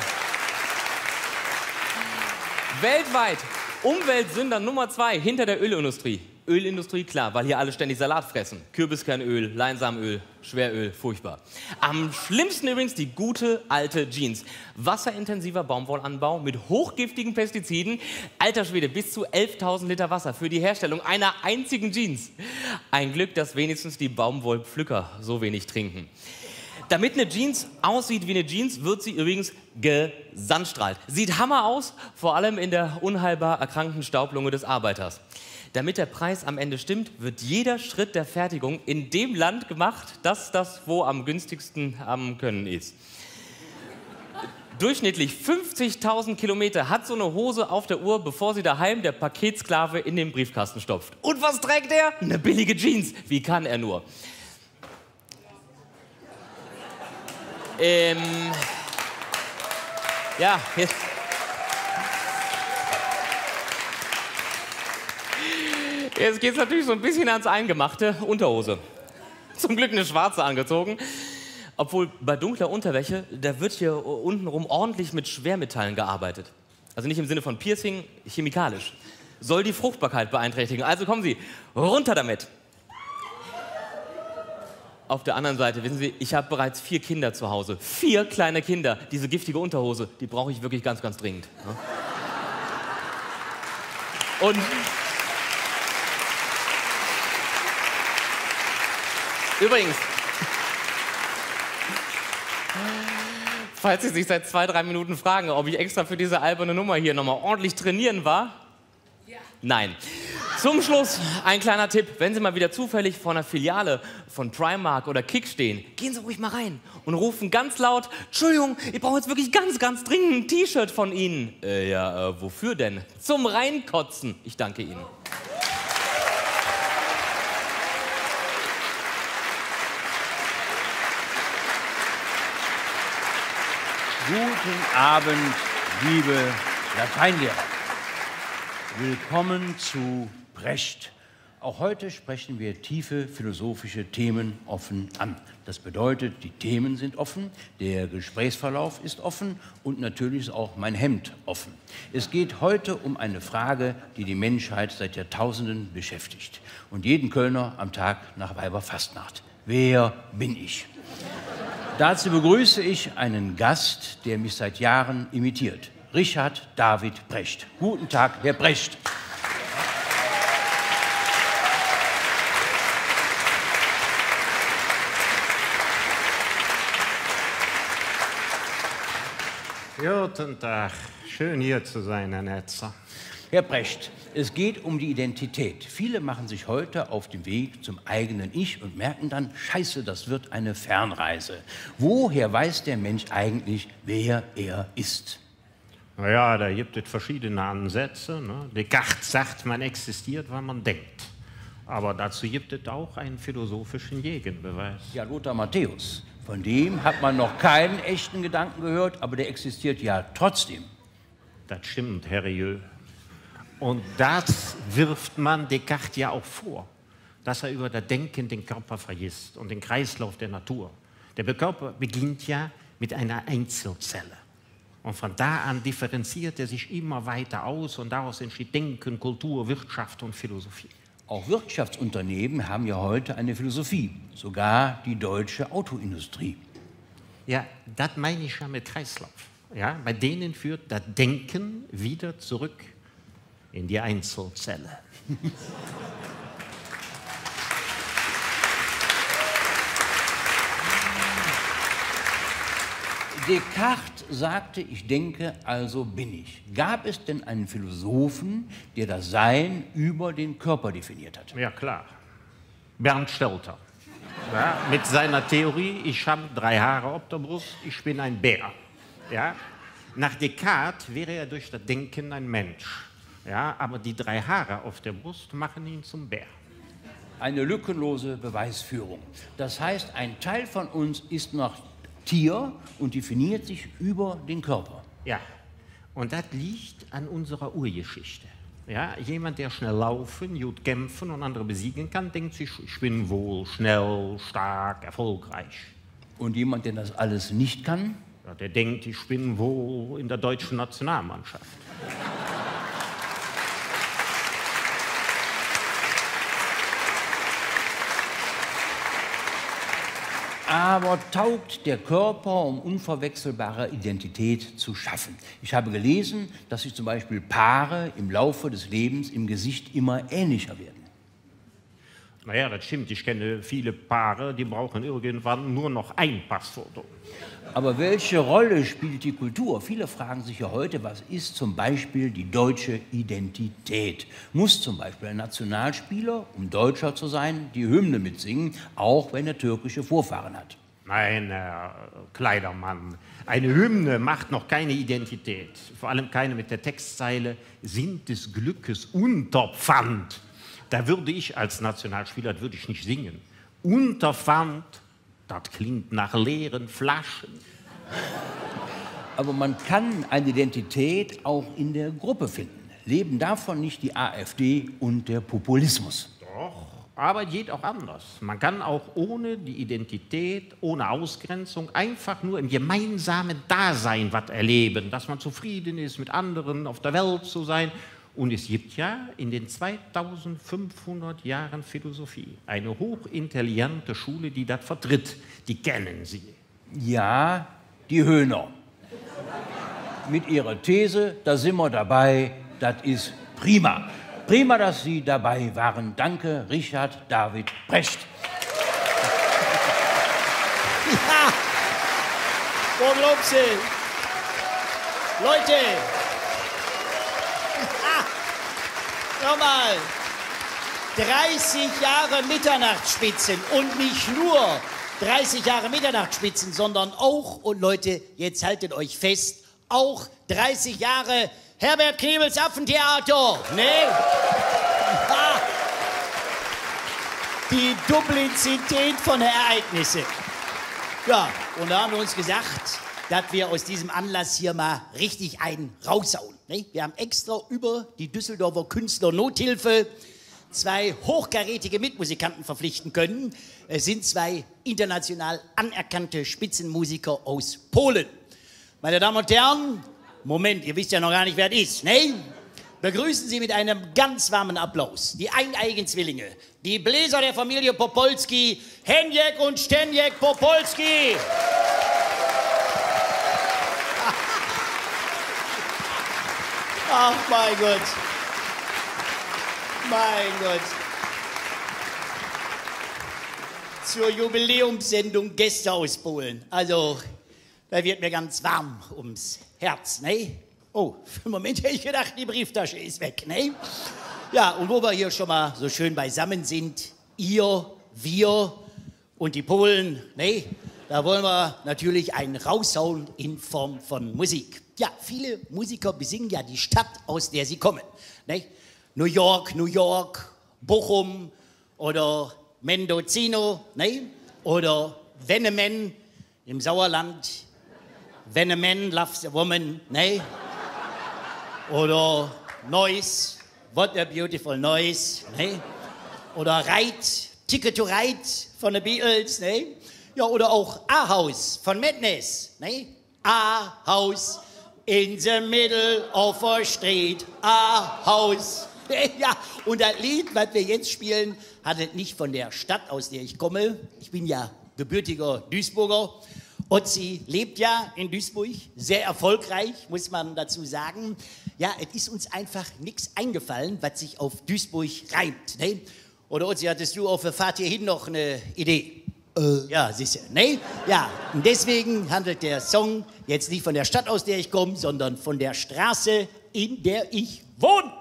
Weltweit Umweltsünder Nummer zwei hinter der Ölindustrie. Ölindustrie, klar, weil hier alle ständig Salat fressen. Kürbiskernöl, Leinsamenöl, Schweröl, furchtbar. Am schlimmsten übrigens die gute alte Jeans. Wasserintensiver Baumwollanbau mit hochgiftigen Pestiziden. Alter Schwede, bis zu elftausend Liter Wasser für die Herstellung einer einzigen Jeans. Ein Glück, dass wenigstens die Baumwollpflücker so wenig trinken. Damit eine Jeans aussieht wie eine Jeans, wird sie übrigens gesandstrahlt. Sieht Hammer aus, vor allem in der unheilbar erkrankten Staublunge des Arbeiters. Damit der Preis am Ende stimmt, wird jeder Schritt der Fertigung in dem Land gemacht, das das wo am günstigsten am Können ist. Durchschnittlich fünfzigtausend Kilometer hat so eine Hose auf der Uhr, bevor sie daheim der Paketsklave in den Briefkasten stopft. Und was trägt er? Eine billige Jeans. Wie kann er nur? Ähm... Ja, jetzt... Jetzt geht's natürlich so ein bisschen ans Eingemachte. Unterhose. Zum Glück eine schwarze angezogen. Obwohl bei dunkler Unterwäsche, da wird hier untenrum ordentlich mit Schwermetallen gearbeitet. Also nicht im Sinne von Piercing, chemikalisch. Soll die Fruchtbarkeit beeinträchtigen. Also kommen Sie, runter damit. Auf der anderen Seite, wissen Sie, ich habe bereits vier Kinder zu Hause. Vier kleine Kinder. Diese giftige Unterhose, die brauche ich wirklich ganz, ganz dringend. Und übrigens, falls Sie sich seit zwei, drei Minuten fragen, ob ich extra für diese alberne Nummer hier nochmal ordentlich trainieren war, ja. Nein. Zum Schluss ein kleiner Tipp. Wenn Sie mal wieder zufällig vor einer Filiale von Primark oder Kick stehen, gehen Sie ruhig mal rein und rufen ganz laut: Entschuldigung, ich brauche jetzt wirklich ganz, ganz dringend ein T-Shirt von Ihnen. Äh, ja, äh, wofür denn? Zum Reinkotzen. Ich danke Ihnen. Guten Abend, liebe Lateinlehrer. Willkommen zu Brecht. Auch heute sprechen wir tiefe philosophische Themen offen an. Das bedeutet, die Themen sind offen, der Gesprächsverlauf ist offen und natürlich ist auch mein Hemd offen. Es geht heute um eine Frage, die die Menschheit seit Jahrtausenden beschäftigt und jeden Kölner am Tag nach Weiberfastnacht. Wer bin ich? Dazu begrüße ich einen Gast, der mich seit Jahren imitiert. Richard David Brecht. Guten Tag, Herr Brecht. Guten Tag. Schön hier zu sein, Herr Netzer. Herr Brecht, es geht um die Identität. Viele machen sich heute auf den Weg zum eigenen Ich und merken dann, scheiße, das wird eine Fernreise. Woher weiß der Mensch eigentlich, wer er ist? Naja, da gibt es verschiedene Ansätze. Ne? Descartes sagt, man existiert, weil man denkt. Aber dazu gibt es auch einen philosophischen Gegenbeweis. Ja, Lothar Matthäus. Von dem hat man noch keinen echten Gedanken gehört, aber der existiert ja trotzdem. Das stimmt, Herr Rieu. Und das wirft man Descartes ja auch vor, dass er über das Denken den Körper vergisst und den Kreislauf der Natur. Der Körper beginnt ja mit einer Einzelzelle. Und von da an differenziert er sich immer weiter aus und daraus entsteht Denken, Kultur, Wirtschaft und Philosophie. Auch Wirtschaftsunternehmen haben ja heute eine Philosophie, sogar die deutsche Autoindustrie. Ja, das meine ich ja mit Kreislauf. Ja, bei denen führt das Denken wieder zurück in die Einzelzelle. Descartes sagte, ich denke, also bin ich. Gab es denn einen Philosophen, der das Sein über den Körper definiert hat? Ja, klar. Bernd Stelter. Ja, mit seiner Theorie, ich habe drei Haare auf der Brust, ich bin ein Bär. Ja? Nach Descartes wäre er durch das Denken ein Mensch. Ja, aber die drei Haare auf der Brust machen ihn zum Bär. Eine lückenlose Beweisführung. Das heißt, ein Teil von uns ist noch Tier und definiert sich über den Körper. Ja, und das liegt an unserer Urgeschichte. Ja, jemand, der schnell laufen, gut kämpfen und andere besiegen kann, denkt sich, ich bin wohl schnell, stark, erfolgreich. Und jemand, der das alles nicht kann? Ja, der denkt, ich bin wohl in der deutschen Nationalmannschaft. Aber taugt der Körper, um unverwechselbare Identität zu schaffen? Ich habe gelesen, dass sich zum Beispiel Paare im Laufe des Lebens im Gesicht immer ähnlicher werden. Naja, das stimmt. Ich kenne viele Paare, die brauchen irgendwann nur noch ein Passfoto. Aber welche Rolle spielt die Kultur? Viele fragen sich ja heute, was ist zum Beispiel die deutsche Identität? Muss zum Beispiel ein Nationalspieler, um Deutscher zu sein, die Hymne mitsingen, auch wenn er türkische Vorfahren hat? Nein, Herr Kleidermann, eine Hymne macht noch keine Identität. Vor allem keine mit der Textzeile, sind des Glückes Unterpfand. Da würde ich als Nationalspieler, das würde ich nicht singen. Unterpfand, das klingt nach leeren Flaschen. Aber man kann eine Identität auch in der Gruppe finden. Leben davon nicht die AfD und der Populismus? Doch, aber geht auch anders. Man kann auch ohne die Identität, ohne Ausgrenzung, einfach nur im gemeinsamen Dasein was erleben, dass man zufrieden ist, mit anderen auf der Welt zu sein. Und es gibt ja in den zweitausendfünfhundert Jahren Philosophie eine hochintelligente Schule, die das vertritt. Die kennen Sie. Ja, die Höhner. Mit ihrer These, da sind wir dabei, das ist prima. Prima, dass Sie dabei waren. Danke, Richard David Brecht. Ja, wo glaubst du? Leute, nochmal, dreißig Jahre Mitternachtsspitzen und nicht nur dreißig Jahre Mitternachtsspitzen, sondern auch, und Leute, jetzt haltet euch fest, auch dreißig Jahre Herbert Knebels Affentheater, ne? Ah. Die Duplizität von Ereignissen. Ja, und da haben wir uns gesagt, dass wir aus diesem Anlass hier mal richtig einen raushauen. Ne? Wir haben extra über die Düsseldorfer Künstlernothilfe zwei hochkarätige Mitmusikanten verpflichten können. Es sind zwei international anerkannte Spitzenmusiker aus Polen. Meine Damen und Herren, Moment, ihr wisst ja noch gar nicht, wer das ist, ne? Begrüßen Sie mit einem ganz warmen Applaus die eineigen Zwillinge, die Bläser der Familie Popolski, Henjek und Stenjek Popolski. Ach, mein Gott. Mein Gott. Zur Jubiläumssendung Gäste aus Polen. Also, da wird mir ganz warm ums Herz, ne? Oh, für einen Moment hätte ich gedacht, die Brieftasche ist weg, ne? Ja, und wo wir hier schon mal so schön beisammen sind, ihr, wir und die Polen, ne? Da wollen wir natürlich einen raushauen in Form von Musik. Ja, viele Musiker besingen ja die Stadt, aus der sie kommen. Ne? New York, New York, Bochum oder Mendocino, ne? Oder Wennemen im Sauerland. When a man loves a woman, ne? Oder Neuss, what a beautiful Neuss, ne? Oder Ride, Ticket to Ride von den Beatles, ne? Ja, oder auch A-House von Madness, ne? A-House in the middle of a street, A-House. Ja, und das Lied, was wir jetzt spielen, hat es nicht von der Stadt, aus der ich komme. Ich bin ja gebürtiger Duisburger. Otzi lebt ja in Duisburg, sehr erfolgreich, muss man dazu sagen. Ja, es ist uns einfach nichts eingefallen, was sich auf Duisburg reimt. Ne? Oder Otzi, hattest du auf der Fahrt hierhin noch eine Idee? Äh. Ja, siehst du, ne? Ja, und deswegen handelt der Song jetzt nicht von der Stadt, aus der ich komme, sondern von der Straße, in der ich wohne.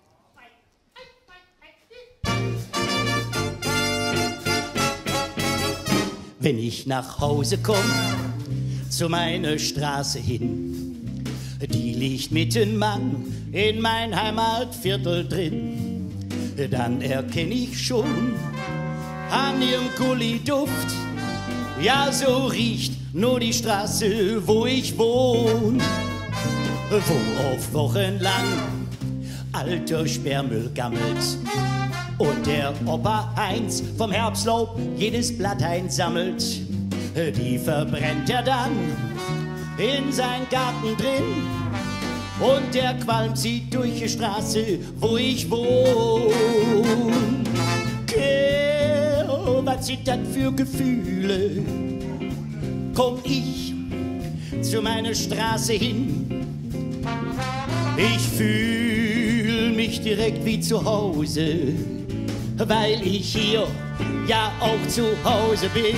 Wenn ich nach Hause komme, zu meiner Straße hin, die liegt mitten Mann in mein Heimatviertel drin, dann erkenne ich schon an ihrem Kuli-Duft, ja, so riecht nur die Straße, wo ich wohne, wo auf Wochen lang alter Sperrmüll gammelt und der Opa Heinz vom Herbstlaub jedes Blatt einsammelt. Die verbrennt er dann in sein Garten drin und der Qualm zieht durch die Straße, wo ich wohne. Kerl, was sind das für Gefühle? Komm ich zu meiner Straße hin, ich fühl mich direkt wie zu Hause, weil ich hier ja auch zu Hause bin.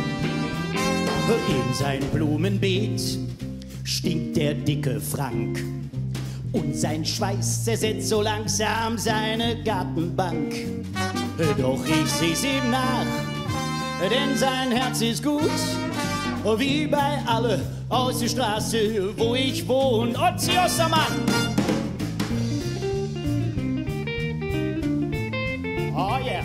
In sein Blumenbeet stinkt der dicke Frank und sein Schweiß zersetzt so langsam seine Gartenbank. Doch ich seh's ihm nach, denn sein Herz ist gut, wie bei alle aus der Straße, wo ich wohne. Otzi Ostermann! Oh yeah!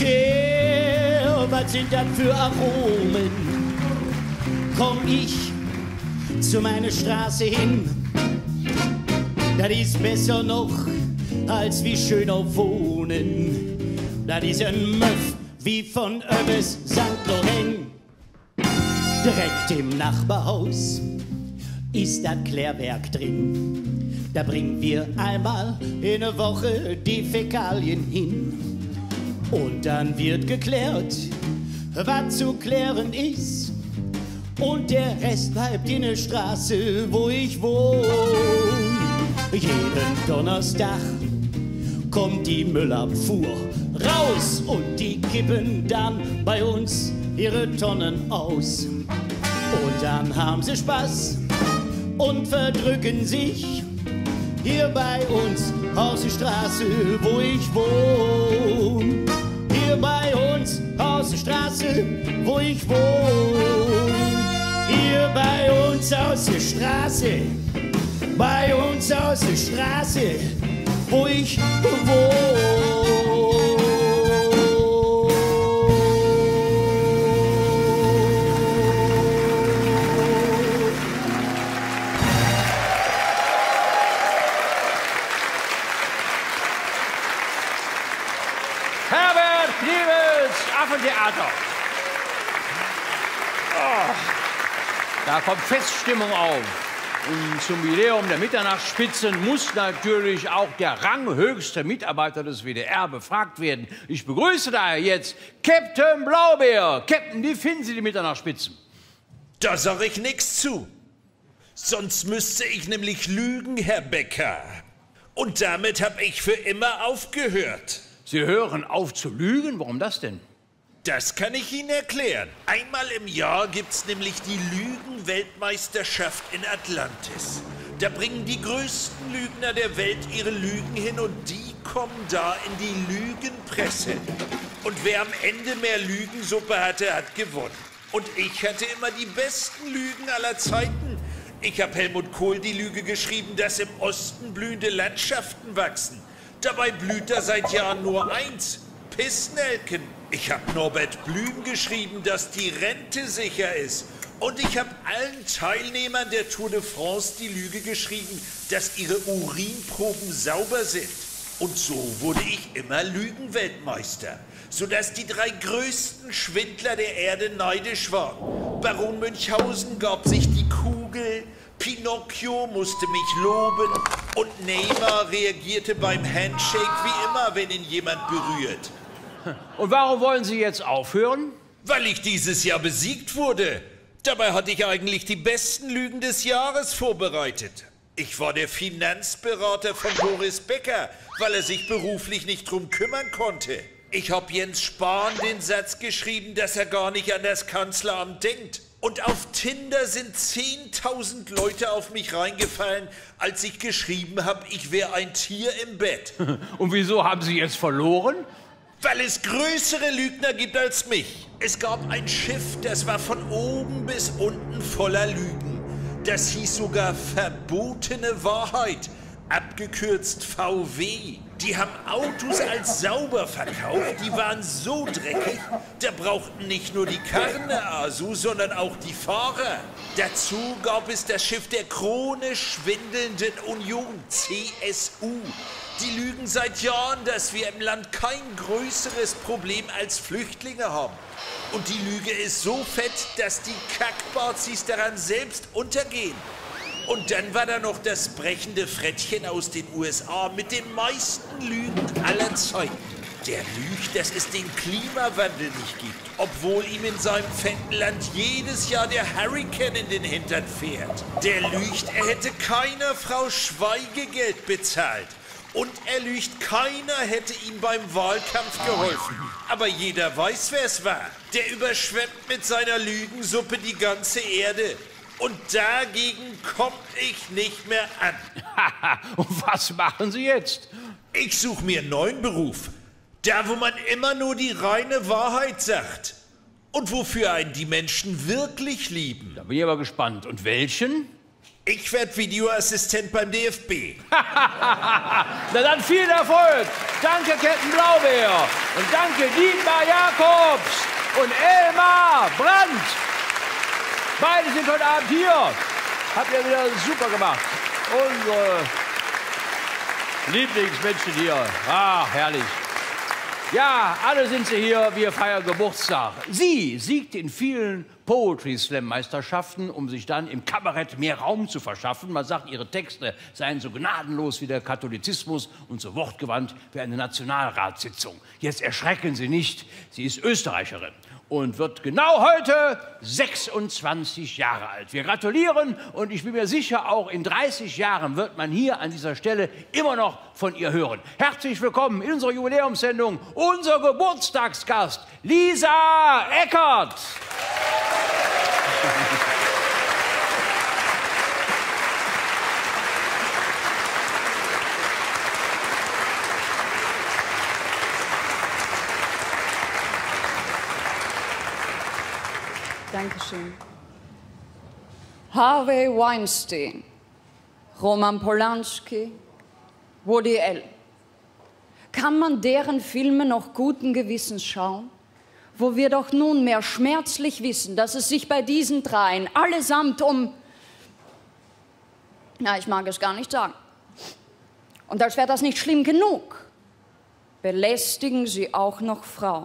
Verkehr, was sind das für Aromen? Komm ich zu meiner Straße hin, das ist besser noch als wie schön auf Wohnen. Das ist ein Möff wie von Öbes Sankt Lorenz. Direkt im Nachbarhaus ist das Klärwerk drin. Da bringen wir einmal in der Woche die Fäkalien hin. Und dann wird geklärt, was zu klären ist. Und der Rest bleibt in der Straße, wo ich wohne. Jeden Donnerstag kommt die Müllabfuhr raus und die kippen dann bei uns ihre Tonnen aus. Und dann haben sie Spaß und verdrücken sich hier bei uns aus der Straße, wo ich wohne. Hier bei uns aus der Straße, wo ich wohne. Hier bei uns aus der Straße, bei uns aus der Straße, wo ich wohne. Herbert Kniewitz, Affentheater. Oh, da kommt Feststimmung auf. Und zum Jubiläum der Mitternachtsspitzen muss natürlich auch der ranghöchste Mitarbeiter des W D R befragt werden. Ich begrüße daher jetzt Captain Blaubeer. Captain, wie finden Sie die Mitternachtsspitzen? Da sag ich nichts zu. Sonst müsste ich nämlich lügen, Herr Becker. Und damit habe ich für immer aufgehört. Sie hören auf zu lügen? Warum das denn? Das kann ich Ihnen erklären. Einmal im Jahr gibt's nämlich die Lügen-Weltmeisterschaft in Atlantis. Da bringen die größten Lügner der Welt ihre Lügen hin und die kommen da in die Lügenpresse. Und wer am Ende mehr Lügensuppe hatte, hat gewonnen. Und ich hatte immer die besten Lügen aller Zeiten. Ich habe Helmut Kohl die Lüge geschrieben, dass im Osten blühende Landschaften wachsen. Dabei blüht da seit Jahren nur eins: Pissnelken. Ich habe Norbert Blüm geschrieben, dass die Rente sicher ist. Und ich habe allen Teilnehmern der Tour de France die Lüge geschrieben, dass ihre Urinproben sauber sind. Und so wurde ich immer Lügenweltmeister, sodass die drei größten Schwindler der Erde neidisch waren. Baron Münchhausen gab sich die Kugel, Pinocchio musste mich loben und Neymar reagierte beim Handshake wie immer, wenn ihn jemand berührt. Und warum wollen Sie jetzt aufhören? Weil ich dieses Jahr besiegt wurde. Dabei hatte ich eigentlich die besten Lügen des Jahres vorbereitet. Ich war der Finanzberater von Boris Becker, weil er sich beruflich nicht drum kümmern konnte. Ich habe Jens Spahn den Satz geschrieben, dass er gar nicht an das Kanzleramt denkt. Und auf Tinder sind zehntausend Leute auf mich reingefallen, als ich geschrieben habe, ich wäre ein Tier im Bett. Und wieso haben Sie jetzt verloren? Weil es größere Lügner gibt als mich. Es gab ein Schiff, das war von oben bis unten voller Lügen. Das hieß sogar Verbotene Wahrheit, abgekürzt V W. Die haben Autos als sauber verkauft, die waren so dreckig, da brauchten nicht nur die Karren A S U, sondern auch die Fahrer. Dazu gab es das Schiff der chronisch schwindelnden Union, C S U. Die lügen seit Jahren, dass wir im Land kein größeres Problem als Flüchtlinge haben. Und die Lüge ist so fett, dass die Kackbarzis daran selbst untergehen. Und dann war da noch das brechende Frettchen aus den U S A mit den meisten Lügen aller Zeiten. Der lügt, dass es den Klimawandel nicht gibt, obwohl ihm in seinem fetten Land jedes Jahr der Hurricane in den Hintern fährt. Der lügt, er hätte keiner Frau Schweigegeld bezahlt. Und er lügt, keiner hätte ihm beim Wahlkampf geholfen. Aber jeder weiß, wer es war. Der überschwemmt mit seiner Lügensuppe die ganze Erde. Und dagegen komme ich nicht mehr an. Und was machen Sie jetzt? Ich suche mir einen neuen Beruf. Da, wo man immer nur die reine Wahrheit sagt. Und wofür einen die Menschen wirklich lieben. Da bin ich aber gespannt. Und welchen? Ich werde Videoassistent beim D F B. Na dann viel Erfolg. Danke, Captain Blaubeer. Und danke, Dietmar Jakobs und Elmar Brandt. Beide sind heute Abend hier. Habt ihr wieder super gemacht. Unsere Lieblingsmenschen hier. Ach, herrlich. Ja, alle sind sie hier, wir feiern Geburtstag. Sie siegt in vielen Poetry-Slam-Meisterschaften, um sich dann im Kabarett mehr Raum zu verschaffen. Man sagt, ihre Texte seien so gnadenlos wie der Katholizismus und so wortgewandt wie eine Nationalratssitzung. Jetzt erschrecken Sie nicht, sie ist Österreicherin und wird genau heute sechsundzwanzig Jahre alt. Wir gratulieren und ich bin mir sicher, auch in dreißig Jahren wird man hier an dieser Stelle immer noch von ihr hören. Herzlich willkommen in unserer Jubiläumssendung, unser Geburtstagsgast, Lisa Eckert. Dankeschön. Harvey Weinstein, Roman Polanski, Woody Allen. Kann man deren Filme noch guten Gewissens schauen? Wo wir doch nunmehr schmerzlich wissen, dass es sich bei diesen dreien allesamt um... Na, ich mag es gar nicht sagen. Und als wäre das nicht schlimm genug, belästigen sie auch noch Frauen.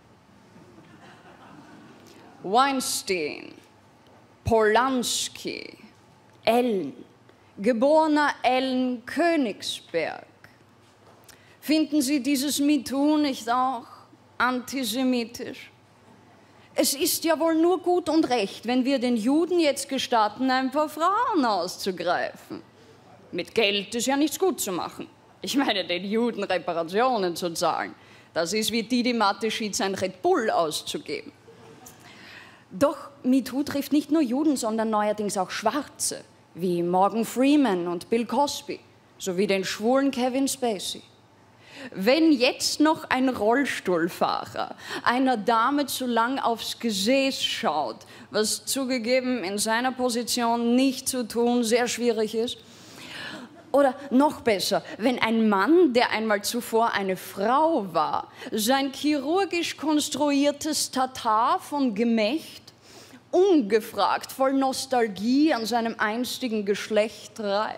Weinstein, Polanski, Allen, geborener Allen Königsberg. Finden Sie dieses MeToo nicht auch antisemitisch? Es ist ja wohl nur gut und recht, wenn wir den Juden jetzt gestatten, ein paar Frauen auszugreifen. Mit Geld ist ja nichts gut zu machen. Ich meine, den Juden Reparationen zu zahlen. Das ist wie Didi Mateschitz ein Red Bull auszugeben. Doch MeToo trifft nicht nur Juden, sondern neuerdings auch Schwarze, wie Morgan Freeman und Bill Cosby, sowie den schwulen Kevin Spacey. Wenn jetzt noch ein Rollstuhlfahrer einer Dame zu lang aufs Gesäß schaut, was zugegeben in seiner Position nicht zu tun sehr schwierig ist, oder noch besser, wenn ein Mann, der einmal zuvor eine Frau war, sein chirurgisch konstruiertes Tatar von Gemächt ungefragt, voll Nostalgie an seinem einstigen Geschlecht reibt.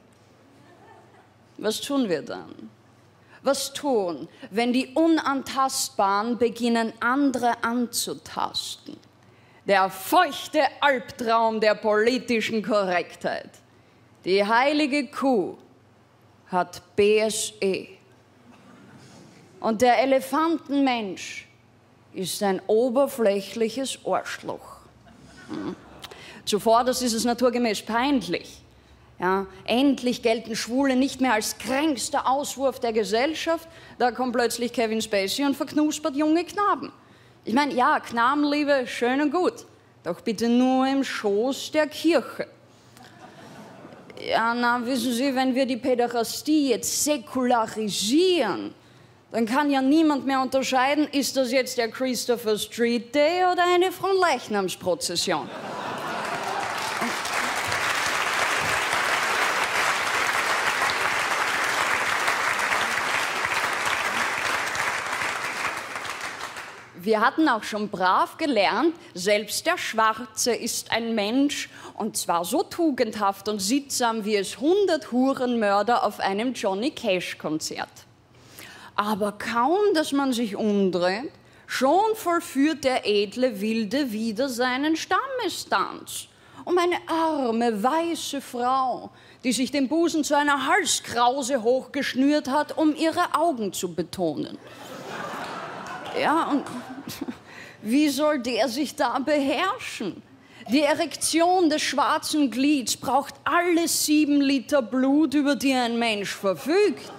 Was tun wir dann? Was tun, wenn die Unantastbaren beginnen, andere anzutasten? Der feuchte Albtraum der politischen Korrektheit. Die heilige Kuh hat B S E. Und der Elefantenmensch ist ein oberflächliches Arschloch. Hm. Zuvor, das ist es naturgemäß peinlich. Ja, endlich gelten Schwule nicht mehr als kränkster Auswurf der Gesellschaft. Da kommt plötzlich Kevin Spacey und verknuspert junge Knaben. Ich meine, ja, Knabenliebe, schön und gut. Doch bitte nur im Schoß der Kirche. Ja, na, wissen Sie, wenn wir die Päderastie jetzt säkularisieren, dann kann ja niemand mehr unterscheiden, ist das jetzt der Christopher Street Day oder eine Fronleichnamsprozession. Wir hatten auch schon brav gelernt, selbst der Schwarze ist ein Mensch, und zwar so tugendhaft und sittsam wie es hundert Hurenmörder auf einem Johnny Cash-Konzert. Aber kaum, dass man sich umdreht, schon vollführt der edle Wilde wieder seinen Stammestanz. Um eine arme, weiße Frau, die sich den Busen zu einer Halskrause hochgeschnürt hat, um ihre Augen zu betonen. Ja, und wie soll der sich da beherrschen? Die Erektion des schwarzen Glieds braucht alle sieben Liter Blut, über die ein Mensch verfügt.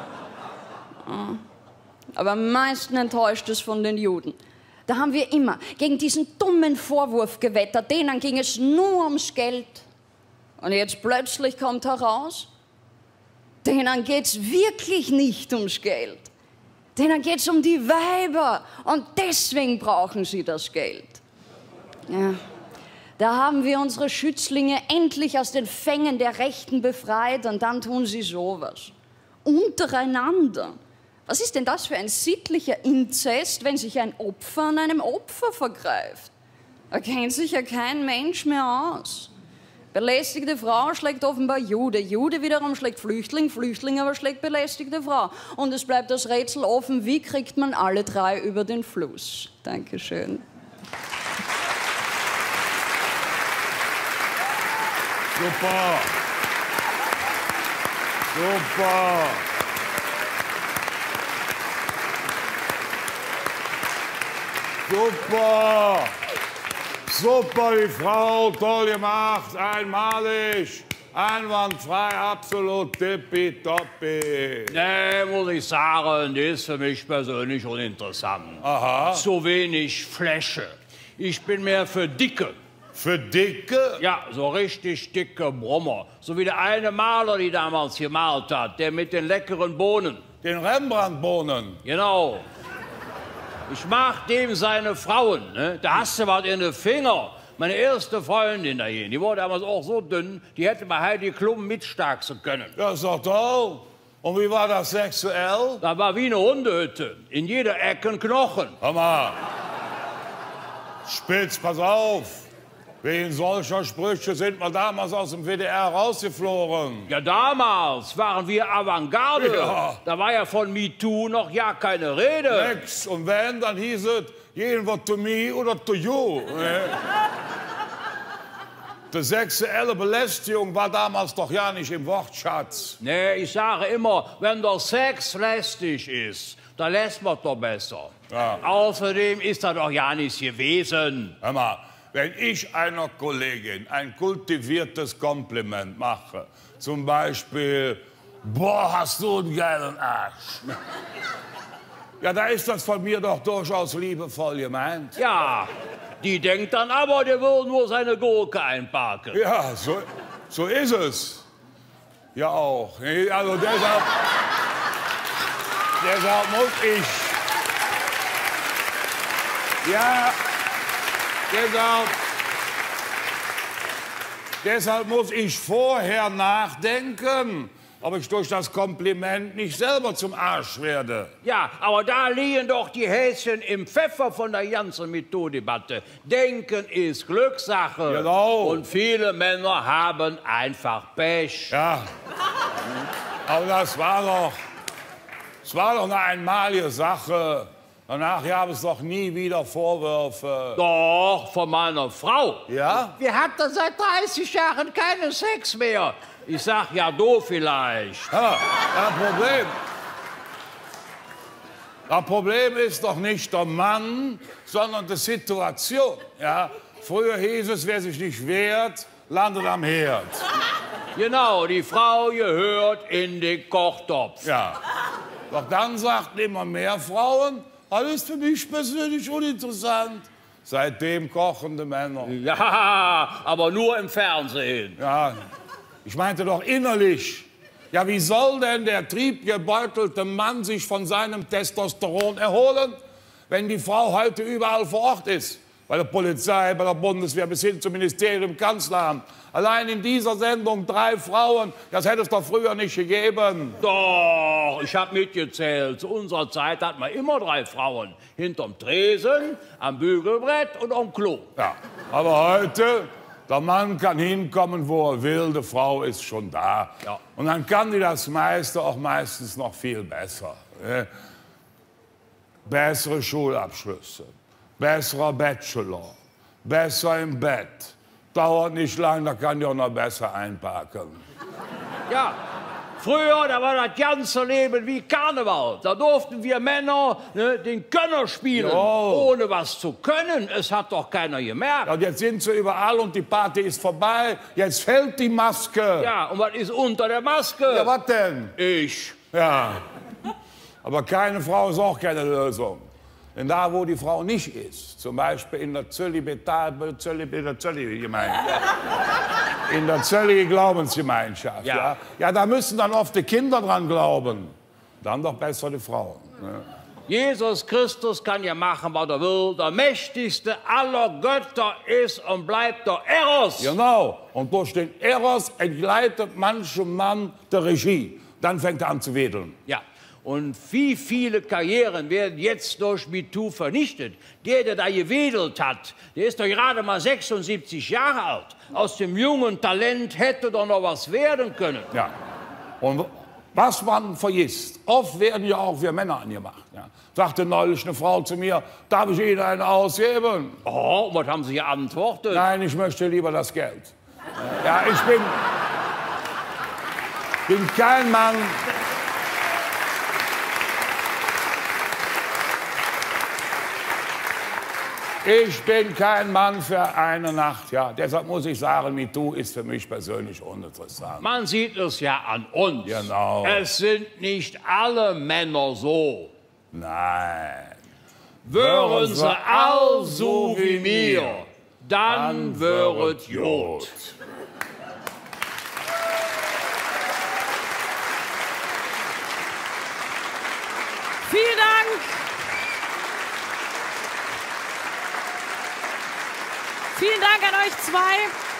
Aber am meisten enttäuscht es von den Juden. Da haben wir immer gegen diesen dummen Vorwurf gewettert, denen ging es nur ums Geld. Und jetzt plötzlich kommt heraus, denen geht's wirklich nicht ums Geld. Denen geht es um die Weiber und deswegen brauchen sie das Geld. Ja. Da haben wir unsere Schützlinge endlich aus den Fängen der Rechten befreit und dann tun sie sowas. Untereinander. Was ist denn das für ein sittlicher Inzest, wenn sich ein Opfer an einem Opfer vergreift? Da kennt sich ja kein Mensch mehr aus. Belästigte Frau schlägt offenbar Jude, Jude wiederum schlägt Flüchtling, Flüchtling aber schlägt belästigte Frau. Und es bleibt das Rätsel offen, wie kriegt man alle drei über den Fluss? Dankeschön. Super. Super. Super. Super, die Frau, toll gemacht, einmalig, einwandfrei, absolut tippitoppi. Nee, muss ich sagen, die ist für mich persönlich uninteressant. Aha. Zu wenig Fläche. Ich bin mehr für Dicke. Für Dicke? Ja, so richtig dicke Brummer. So wie der eine Maler, die damals gemalt hat, der mit den leckeren Bohnen. Den Rembrandt-Bohnen? Genau. Ich mag dem seine Frauen, ne? Da hast du was in den Finger. Meine erste Freundin da hier, die war damals auch so dünn, die hätte bei Heidi Klum mitstarksen können. Das ist doch toll. Und wie war das sexuell? Da war wie eine Hundehütte. In jeder Ecke ein Knochen. Hör mal. Spitz, pass auf. Wegen solcher Sprüche sind wir damals aus dem W D R rausgeflogen. Ja, damals waren wir Avantgarde. Ja. Da war ja von MeToo noch ja keine Rede. Nix. Und wenn, dann hieß es, jeden was to me oder to you. Ne? Die sexuelle Belästigung war damals doch ja nicht im Wortschatz. Nee, ich sage immer, wenn der Sex lästig ist, dann lässt man doch besser. Ja. Außerdem ist das doch ja nichts gewesen. Hör mal, wenn ich einer Kollegin ein kultiviertes Kompliment mache, zum Beispiel, boah, hast du einen geilen Arsch. Ja, da ist das von mir doch durchaus liebevoll gemeint. Ja, die denkt dann aber, der will nur seine Gurke einparken. Ja, so, so ist es. Ja auch. Also deshalb, deshalb muss ich... Ja... Deshalb, deshalb muss ich vorher nachdenken, ob ich durch das Kompliment nicht selber zum Arsch werde. Ja, aber da liegen doch die Häschen im Pfeffer von der ganzen MeToo-Debatte. Denken ist Glückssache. Genau. Und viele Männer haben einfach Pech. Ja, aber das war doch, das war doch eine einmalige Sache. Danach gab es doch nie wieder Vorwürfe. Doch, von meiner Frau. Ja? Wir hatten seit dreißig Jahren keinen Sex mehr. Ich sag, ja, du vielleicht. Ja, das Problem. Das Problem ist doch nicht der Mann, sondern die Situation. Ja? Früher hieß es, wer sich nicht wehrt, landet am Herd. Genau, die Frau gehört in den Kochtopf. Ja. Doch dann sagten immer mehr Frauen, alles für mich persönlich uninteressant. Seitdem kochende Männer. Ja, aber nur im Fernsehen. Ja, ich meinte doch innerlich. Ja, wie soll denn der triebgebeutelte Mann sich von seinem Testosteron erholen, wenn die Frau heute überall vor Ort ist? Bei der Polizei, bei der Bundeswehr, bis hin zum Ministerium, Kanzleramt. Allein in dieser Sendung drei Frauen, das hätte es doch früher nicht gegeben. Doch, ich habe mitgezählt. Zu unserer Zeit hatten wir immer drei Frauen. Hinterm Tresen, am Bügelbrett und am Klo. Ja, aber heute, der Mann kann hinkommen, wo er will, die Frau ist schon da. Ja. Und dann kann die das meiste auch meistens noch viel besser. Ne? Bessere Schulabschlüsse, besserer Bachelor, besser im Bett. Dauert nicht lang, da kann die auch noch besser einparken. Ja, früher, da war das ganze Leben wie Karneval. Da durften wir Männer ne, den Könner spielen, Jo. ohne was zu können. Es hat doch keiner gemerkt. Ja, und jetzt sind sie überall und die Party ist vorbei. Jetzt fällt die Maske. Ja, und was ist unter der Maske? Ja, was denn? Ich. Ja. Aber keine Frau ist auch keine Lösung. Denn da, wo die Frau nicht ist, zum Beispiel in der Zölibetar, Zöligemeinschaft, in der zölligen Glaubensgemeinschaft, ja. Ja, ja, da müssen dann oft die Kinder dran glauben. Dann doch besser die Frauen. Ne? Jesus Christus kann ja machen, was er will. Der mächtigste aller Götter ist und bleibt der Eros. Genau. Und durch den Eros entgleitet manchem Mann der Regie. Dann fängt er an zu wedeln. Ja. Und wie viele Karrieren werden jetzt durch MeToo vernichtet? Der, der da gewedelt hat, der ist doch gerade mal sechsundsiebzig Jahre alt. Aus dem jungen Talent hätte doch noch was werden können. Ja. Und was man vergisst, oft werden ja auch wir Männer angemacht. Ja. Sagte neulich eine Frau zu mir, darf ich Ihnen einen ausgeben? Oh, was haben Sie geantwortet? Nein, ich möchte lieber das Geld. Ja, ich bin, bin kein Mann... Ich bin kein Mann für eine Nacht, ja. Deshalb muss ich sagen, MeToo ist für mich persönlich uninteressant. Man sieht es ja an uns. Genau. Es sind nicht alle Männer so. Nein. Wären sie all so wie mir, dann wäret Jod. Vielen Dank. Vielen Dank an euch zwei.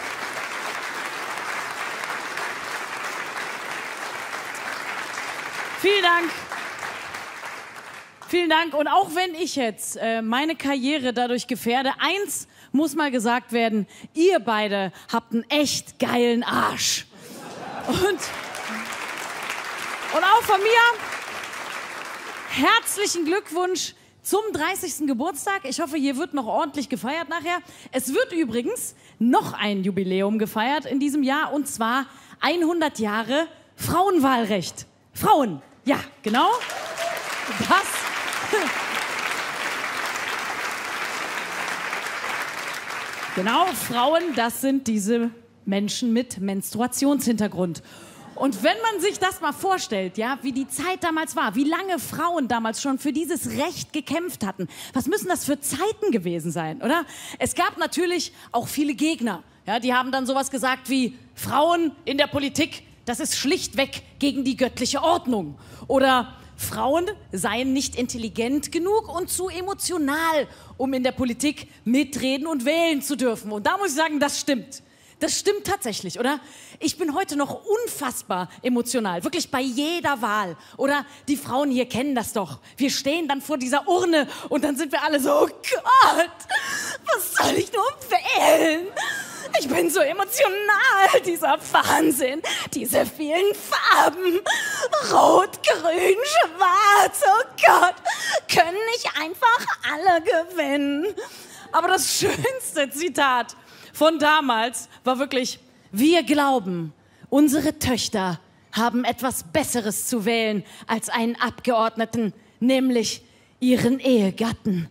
Vielen Dank. Vielen Dank. Und auch wenn ich jetzt äh, meine Karriere dadurch gefährde, eins muss mal gesagt werden, ihr beide habt einen echt geilen Arsch. Und, und auch von mir herzlichen Glückwunsch zum dreißigsten Geburtstag. Ich hoffe, hier wird noch ordentlich gefeiert nachher. Es wird übrigens noch ein Jubiläum gefeiert in diesem Jahr, und zwar hundert Jahre Frauenwahlrecht. Frauen, ja, genau. Das... Genau, Frauen, das sind diese Menschen mit Menstruationshintergrund. Und wenn man sich das mal vorstellt, ja, wie die Zeit damals war, wie lange Frauen damals schon für dieses Recht gekämpft hatten, was müssen das für Zeiten gewesen sein, oder? Es gab natürlich auch viele Gegner, ja, die haben dann sowas gesagt wie, Frauen in der Politik, das ist schlichtweg gegen die göttliche Ordnung. Oder Frauen seien nicht intelligent genug und zu emotional, um in der Politik mitreden und wählen zu dürfen. Und da muss ich sagen, das stimmt. Das stimmt tatsächlich, oder? Ich bin heute noch unfassbar emotional, wirklich bei jeder Wahl. Oder die Frauen hier kennen das doch. Wir stehen dann vor dieser Urne und dann sind wir alle so, oh Gott, was soll ich nur wählen? Ich bin so emotional, dieser Wahnsinn, diese vielen Farben, rot, grün, schwarz, oh Gott, können nicht einfach alle gewinnen? Aber das schönste Zitat von damals war wirklich, wir glauben, unsere Töchter haben etwas Besseres zu wählen als einen Abgeordneten, nämlich ihren Ehegatten.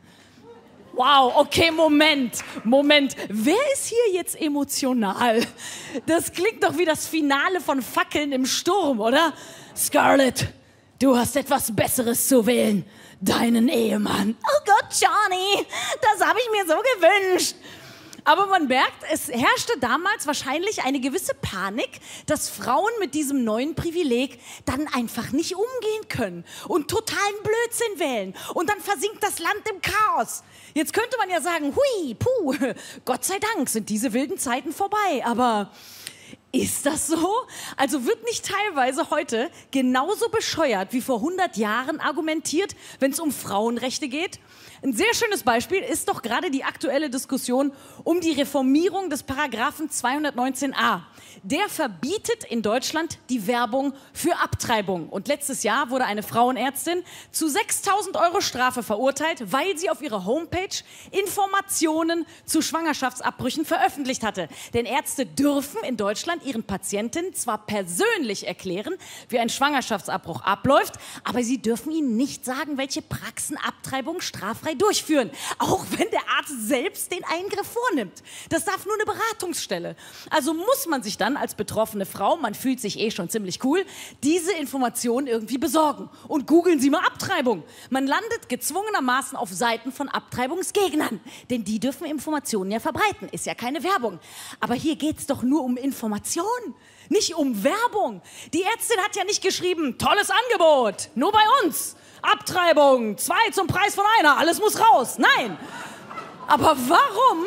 Wow, okay, Moment, Moment. Wer ist hier jetzt emotional? Das klingt doch wie das Finale von Fackeln im Sturm, oder? Scarlett, du hast etwas Besseres zu wählen. Deinen Ehemann. Oh Gott, Johnny, das habe ich mir so gewünscht. Aber man merkt, es herrschte damals wahrscheinlich eine gewisse Panik, dass Frauen mit diesem neuen Privileg dann einfach nicht umgehen können und totalen Blödsinn wählen. Und dann versinkt das Land im Chaos. Jetzt könnte man ja sagen, hui, puh, Gott sei Dank sind diese wilden Zeiten vorbei. Aber ist das so? Also wird nicht teilweise heute genauso bescheuert wie vor hundert Jahren argumentiert, wenn es um Frauenrechte geht? Ein sehr schönes Beispiel ist doch gerade die aktuelle Diskussion um die Reformierung des Paragraphen zweihundertneunzehn a. Der verbietet in Deutschland die Werbung für Abtreibung. Und letztes Jahr wurde eine Frauenärztin zu sechstausend Euro Strafe verurteilt, weil sie auf ihrer Homepage Informationen zu Schwangerschaftsabbrüchen veröffentlicht hatte. Denn Ärzte dürfen in Deutschland ihren Patienten zwar persönlich erklären, wie ein Schwangerschaftsabbruch abläuft, aber sie dürfen ihnen nicht sagen, welche Praxen Abtreibung straffrei durchführen, auch wenn der Arzt selbst den Eingriff vornimmt. Das darf nur eine Beratungsstelle. Also muss man sich dann als betroffene Frau, man fühlt sich eh schon ziemlich cool, diese Informationen irgendwie besorgen. Und googeln Sie mal Abtreibung. Man landet gezwungenermaßen auf Seiten von Abtreibungsgegnern, denn die dürfen Informationen ja verbreiten, ist ja keine Werbung. Aber hier geht's doch nur um Information, nicht um Werbung. Die Ärztin hat ja nicht geschrieben, tolles Angebot, nur bei uns. Abtreibung, zwei zum Preis von einer, alles muss raus. Nein. Aber warum?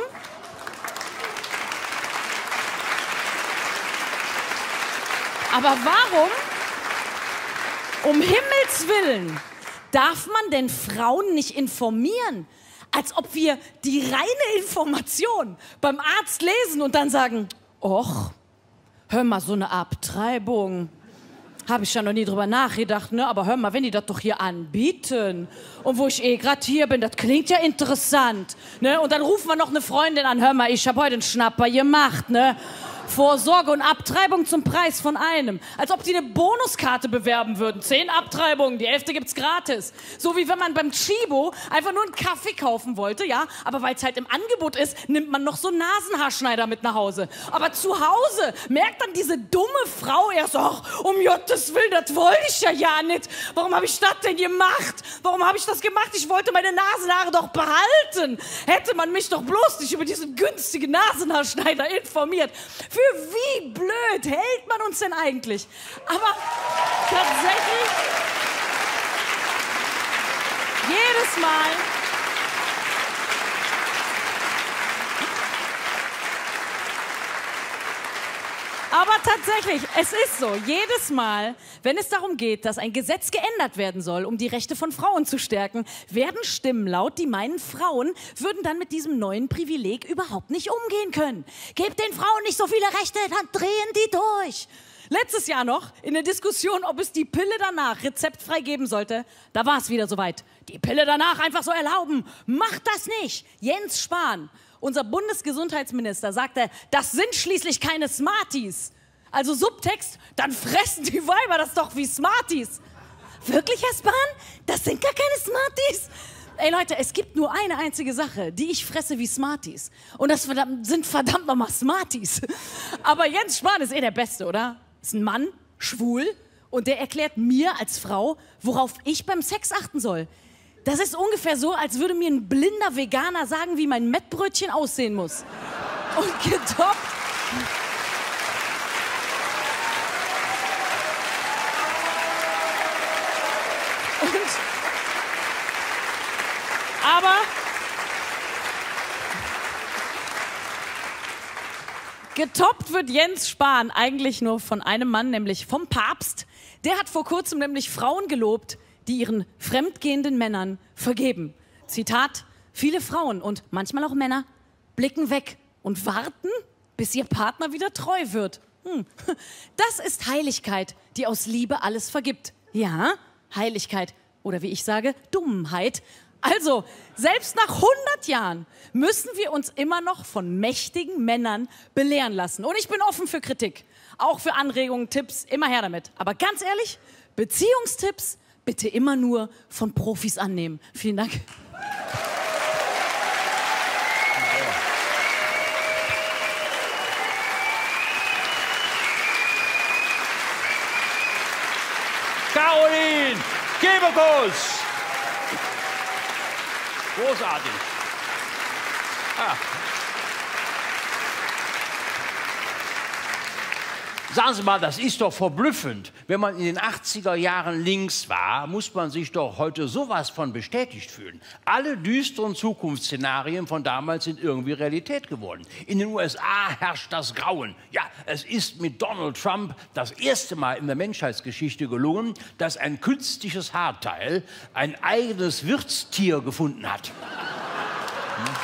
Aber warum, um Himmels Willen, darf man denn Frauen nicht informieren? Als ob wir die reine Information beim Arzt lesen und dann sagen, och, hör mal, so eine Abtreibung. Habe ich ja noch nie drüber nachgedacht, ne? Aber hör mal, wenn die das doch hier anbieten und wo ich eh gerade hier bin, das klingt ja interessant, ne? Und dann rufen wir noch eine Freundin an, hör mal, ich habe heute einen Schnapper gemacht, ne? Vorsorge und Abtreibung zum Preis von einem. Als ob die eine Bonuskarte bewerben würden. Zehn Abtreibungen, die Hälfte gibt's gratis. So wie wenn man beim Chibo einfach nur einen Kaffee kaufen wollte, ja. Aber weil es halt im Angebot ist, nimmt man noch so einen Nasenhaarschneider mit nach Hause. Aber zu Hause merkt dann diese dumme Frau erst, ach, um Gottes Willen, das wollte ich ja ja nicht. Warum habe ich das denn gemacht? Warum habe ich das gemacht? Ich wollte meine Nasenhaare doch behalten. Hätte man mich doch bloß nicht über diesen günstigen Nasenhaarschneider informiert. Für wie blöd hält man uns denn eigentlich? Aber tatsächlich, jedes Mal, aber tatsächlich, es ist so, jedes Mal, wenn es darum geht, dass ein Gesetz geändert werden soll, um die Rechte von Frauen zu stärken, werden Stimmen laut, die meinen, Frauen würden dann mit diesem neuen Privileg überhaupt nicht umgehen können. Gebt den Frauen nicht so viele Rechte, dann drehen die durch. Letztes Jahr noch, in der Diskussion, ob es die Pille danach rezeptfrei geben sollte, da war es wieder soweit. Die Pille danach einfach so erlauben. Macht das nicht. Jens Spahn, unser Bundesgesundheitsminister, sagte, das sind schließlich keine Smarties. Also Subtext, dann fressen die Weiber das doch wie Smarties. Wirklich, Herr Spahn? Das sind gar keine Smarties? Ey Leute, es gibt nur eine einzige Sache, die ich fresse wie Smarties. Und das verdammt, sind verdammt nochmal Smarties. Aber Jens Spahn ist eh der Beste, oder? Ist ein Mann, schwul, und der erklärt mir als Frau, worauf ich beim Sex achten soll. Das ist ungefähr so, als würde mir ein blinder Veganer sagen, wie mein Mettbrötchen aussehen muss. Und getoppt. Und aber getoppt wird Jens Spahn eigentlich nur von einem Mann, nämlich vom Papst. Der hat vor kurzem nämlich Frauen gelobt, die ihren fremdgehenden Männern vergeben. Zitat, viele Frauen und manchmal auch Männer blicken weg und warten, bis ihr Partner wieder treu wird. Hm. Das ist Heiligkeit, die aus Liebe alles vergibt. Ja, Heiligkeit oder wie ich sage, Dummheit. Also, selbst nach hundert Jahren müssen wir uns immer noch von mächtigen Männern belehren lassen. Und ich bin offen für Kritik, auch für Anregungen, Tipps, immer her damit. Aber ganz ehrlich, Beziehungstipps bitte immer nur von Profis annehmen. Vielen Dank. Caroline Kebekus. Großartig. Ah. Sagen Sie mal, das ist doch verblüffend. Wenn man in den achtziger Jahren links war, muss man sich doch heute sowas von bestätigt fühlen. Alle düsteren Zukunftsszenarien von damals sind irgendwie Realität geworden. In den U S A herrscht das Grauen. Ja, es ist mit Donald Trump das erste Mal in der Menschheitsgeschichte gelungen, dass ein künstliches Haarteil ein eigenes Wirtstier gefunden hat. Hm?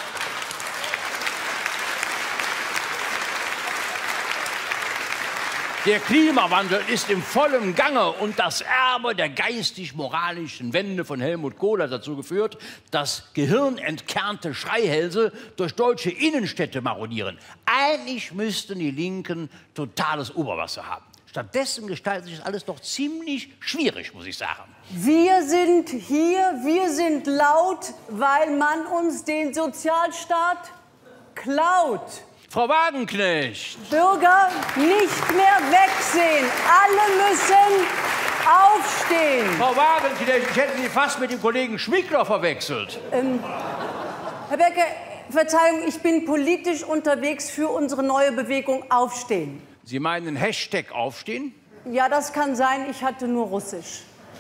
Der Klimawandel ist im vollen Gange und das Erbe der geistig-moralischen Wende von Helmut Kohl hat dazu geführt, dass gehirnentkernte Schreihälse durch deutsche Innenstädte marodieren. Eigentlich müssten die Linken totales Oberwasser haben. Stattdessen gestaltet sich das alles doch ziemlich schwierig, muss ich sagen. Wir sind hier, wir sind laut, weil man uns den Sozialstaat klaut. Frau Wagenknecht. Bürger nicht mehr wegsehen. Alle müssen aufstehen. Frau Wagenknecht, ich hätte Sie fast mit dem Kollegen Schmiegler verwechselt. Ähm, Herr Becker, Verzeihung, ich bin politisch unterwegs für unsere neue Bewegung Aufstehen. Sie meinen Hashtag Aufstehen? Ja, das kann sein. Ich hatte nur Russisch.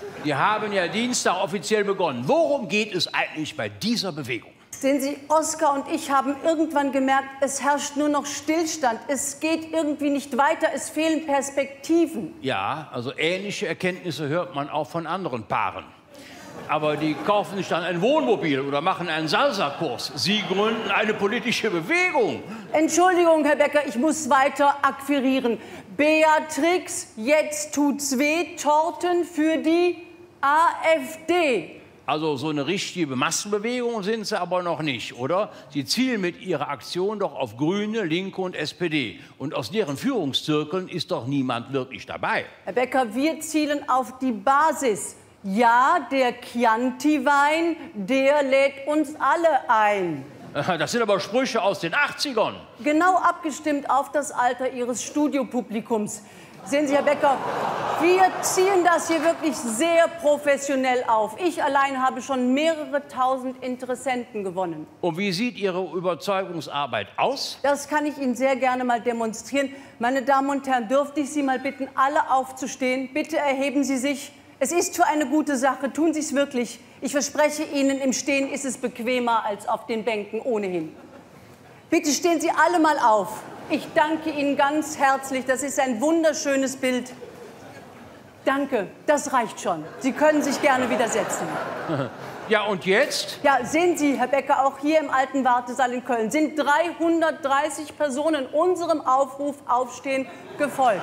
Die haben ja Dienstag offiziell begonnen. Worum geht es eigentlich bei dieser Bewegung? Sehen Sie, Oskar und ich haben irgendwann gemerkt, es herrscht nur noch Stillstand. Es geht irgendwie nicht weiter, es fehlen Perspektiven. Ja, also ähnliche Erkenntnisse hört man auch von anderen Paaren. Aber die kaufen sich dann ein Wohnmobil oder machen einen Salsa-Kurs. Sie gründen eine politische Bewegung. Entschuldigung, Herr Becker, ich muss weiter akquirieren. Beatrix, jetzt tut's weh, Torten für die AfD. Also so eine richtige Massenbewegung sind sie aber noch nicht, oder? Sie zielen mit ihrer Aktion doch auf Grüne, Linke und S P D. Und aus deren Führungszirkeln ist doch niemand wirklich dabei. Herr Becker, wir zielen auf die Basis. Ja, der Chianti-Wein, der lädt uns alle ein. Das sind aber Sprüche aus den achtzigern. Genau abgestimmt auf das Alter Ihres Studiopublikums. Sehen Sie, Herr Becker, wir ziehen das hier wirklich sehr professionell auf. Ich allein habe schon mehrere tausend Interessenten gewonnen. Und wie sieht Ihre Überzeugungsarbeit aus? Das kann ich Ihnen sehr gerne mal demonstrieren. Meine Damen und Herren, dürfte ich Sie mal bitten, alle aufzustehen? Bitte erheben Sie sich. Es ist für eine gute Sache. Tun Sie es wirklich. Ich verspreche Ihnen, im Stehen ist es bequemer als auf den Bänken ohnehin. Bitte stehen Sie alle mal auf. Ich danke Ihnen ganz herzlich. Das ist ein wunderschönes Bild. Danke, das reicht schon. Sie können sich gerne wieder setzen. Ja, und jetzt? Ja, sehen Sie, Herr Becker, auch hier im alten Wartesaal in Köln sind dreihundertdreißig Personen unserem Aufruf Aufstehen gefolgt.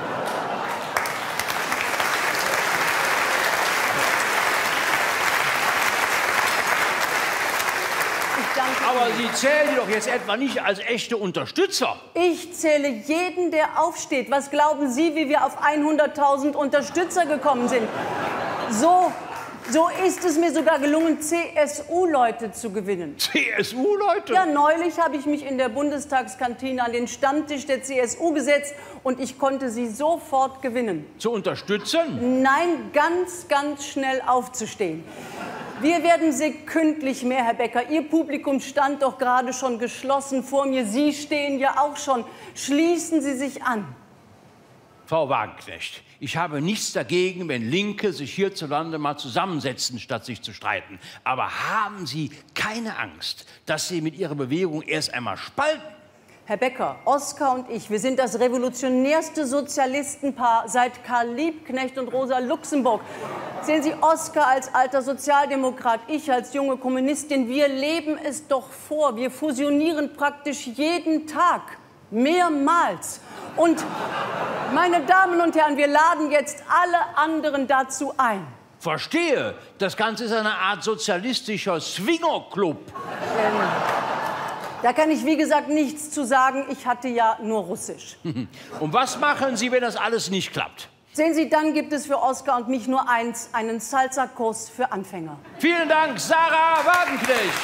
Aber Sie zählen die doch jetzt etwa nicht als echte Unterstützer. Ich zähle jeden, der aufsteht. Was glauben Sie, wie wir auf hunderttausend Unterstützer gekommen sind? So, so ist es mir sogar gelungen, C S U-Leute zu gewinnen. C S U-Leute? Ja, neulich habe ich mich in der Bundestagskantine an den Stammtisch der C S U gesetzt und ich konnte sie sofort gewinnen. Zu unterstützen? Nein, ganz, ganz schnell aufzustehen. Wir werden sekündlich mehr, Herr Becker. Ihr Publikum stand doch gerade schon geschlossen vor mir. Sie stehen ja auch schon. Schließen Sie sich an. Frau Wagenknecht, ich habe nichts dagegen, wenn Linke sich hierzulande mal zusammensetzen, statt sich zu streiten. Aber haben Sie keine Angst, dass Sie mit Ihrer Bewegung erst einmal spalten? Herr Becker, Oskar und ich, wir sind das revolutionärste Sozialistenpaar seit Karl Liebknecht und Rosa Luxemburg. Sehen Sie, Oskar als alter Sozialdemokrat, ich als junge Kommunistin, wir leben es doch vor. Wir fusionieren praktisch jeden Tag, mehrmals. Und, meine Damen und Herren, wir laden jetzt alle anderen dazu ein. Verstehe, das Ganze ist eine Art sozialistischer Swingerclub. Ähm, Da kann ich, wie gesagt, nichts zu sagen. Ich hatte ja nur Russisch. Und was machen Sie, wenn das alles nicht klappt? Sehen Sie, dann gibt es für Oskar und mich nur eins, einen Salsa-Kurs für Anfänger. Vielen Dank, Sarah Wagenknecht.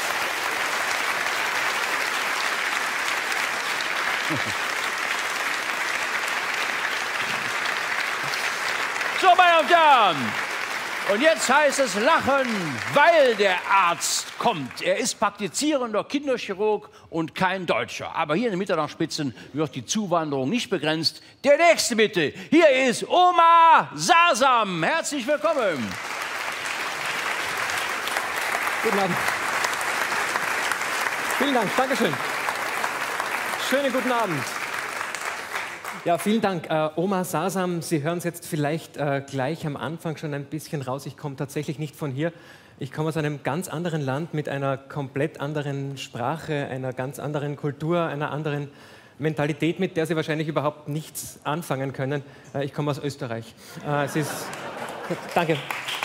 So, meine Damen und Herren. Und jetzt heißt es lachen, weil der Arzt kommt. Er ist praktizierender Kinderchirurg und kein Deutscher. Aber hier in den Mitternachtsspitzen wird die Zuwanderung nicht begrenzt. Der nächste bitte. Hier ist Omar Sasam. Herzlich willkommen. Guten Abend. Vielen Dank. Dankeschön. Schönen guten Abend. Ja, vielen Dank. Äh, Omar Sasam, Sie hören es jetzt vielleicht äh, gleich am Anfang schon ein bisschen raus. Ich komme tatsächlich nicht von hier. Ich komme aus einem ganz anderen Land mit einer komplett anderen Sprache, einer ganz anderen Kultur, einer anderen Mentalität, mit der Sie wahrscheinlich überhaupt nichts anfangen können. Äh, ich komme aus Österreich. Äh, es ist... Danke.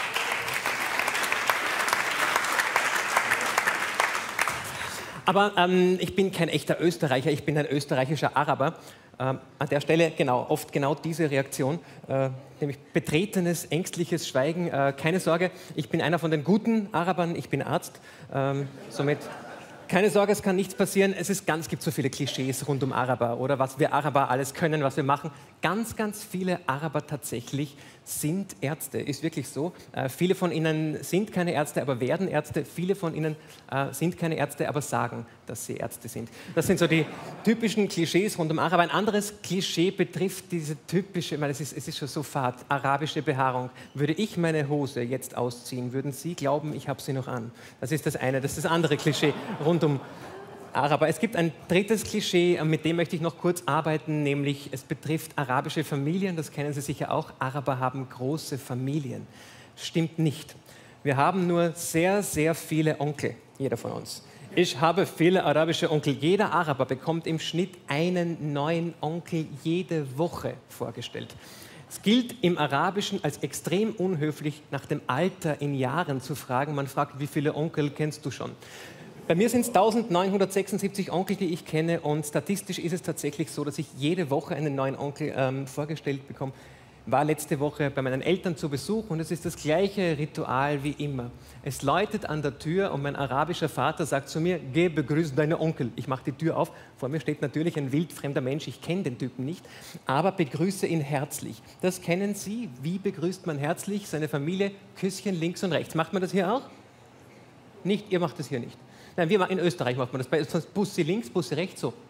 Aber ähm, ich bin kein echter Österreicher, ich bin ein österreichischer Araber. Ähm, an der Stelle genau, oft genau diese Reaktion, äh, nämlich betretenes, ängstliches Schweigen. Äh, keine Sorge, ich bin einer von den guten Arabern, ich bin Arzt. Ähm, somit keine Sorge, es kann nichts passieren. Es ist ganz, gibt so viele Klischees rund um Araber oder was wir Araber alles können, was wir machen. Ganz, ganz viele Araber tatsächlich sind Ärzte. Ist wirklich so. Äh, viele von ihnen sind keine Ärzte, aber werden Ärzte. Viele von ihnen äh, sind keine Ärzte, aber sagen, dass sie Ärzte sind. Das sind so die typischen Klischees rund um Araber. Ein anderes Klischee betrifft diese typische, ich meine, es ist, es ist schon so fad, arabische Behaarung. Würde ich meine Hose jetzt ausziehen, würden Sie glauben, ich habe sie noch an. Das ist das eine. Das ist das andere Klischee rund um Araber. Es gibt ein drittes Klischee, mit dem möchte ich noch kurz arbeiten, nämlich es betrifft arabische Familien. Das kennen Sie sicher auch. Araber haben große Familien. Stimmt nicht. Wir haben nur sehr, sehr viele Onkel, jeder von uns. Ich habe viele arabische Onkel. Jeder Araber bekommt im Schnitt einen neuen Onkel jede Woche vorgestellt. Es gilt im Arabischen als extrem unhöflich, nach dem Alter in Jahren zu fragen. Man fragt, wie viele Onkel kennst du schon? Bei mir sind es eintausendneunhundertsechsundsiebzig Onkel, die ich kenne, und statistisch ist es tatsächlich so, dass ich jede Woche einen neuen Onkel ähm, vorgestellt bekomme. War letzte Woche bei meinen Eltern zu Besuch und es ist das gleiche Ritual wie immer. Es läutet an der Tür und mein arabischer Vater sagt zu mir, geh, begrüße deine Onkel. Ich mache die Tür auf, vor mir steht natürlich ein wildfremder Mensch, ich kenne den Typen nicht, aber begrüße ihn herzlich. Das kennen Sie, wie begrüßt man herzlich seine Familie? Küsschen links und rechts. Macht man das hier auch? Nicht, ihr macht das hier nicht. Nein, wir, in Österreich macht man das, bei sonst Bussi links, Bussi rechts, so.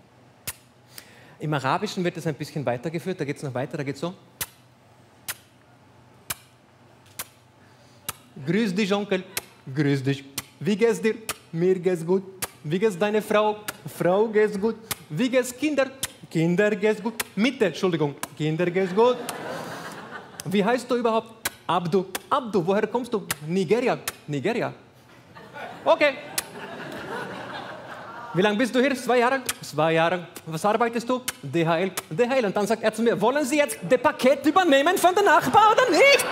Im Arabischen wird das ein bisschen weitergeführt, da geht es noch weiter, da geht es so. Grüß dich, Onkel. Grüß dich. Wie geht's dir? Mir geht's gut. Wie geht's deine Frau? Frau geht's gut. Wie geht's Kinder? Kinder geht's gut. Mitte, Entschuldigung. Kinder geht's gut. Wie heißt du überhaupt? Abdu. Abdu, woher kommst du? Nigeria. Nigeria. Okay. Wie lange bist du hier? Zwei Jahre? Zwei Jahre. Was arbeitest du? D H L. D H L. Und dann sagt er zu mir, wollen Sie jetzt das Paket übernehmen von der Nachbar oder nicht?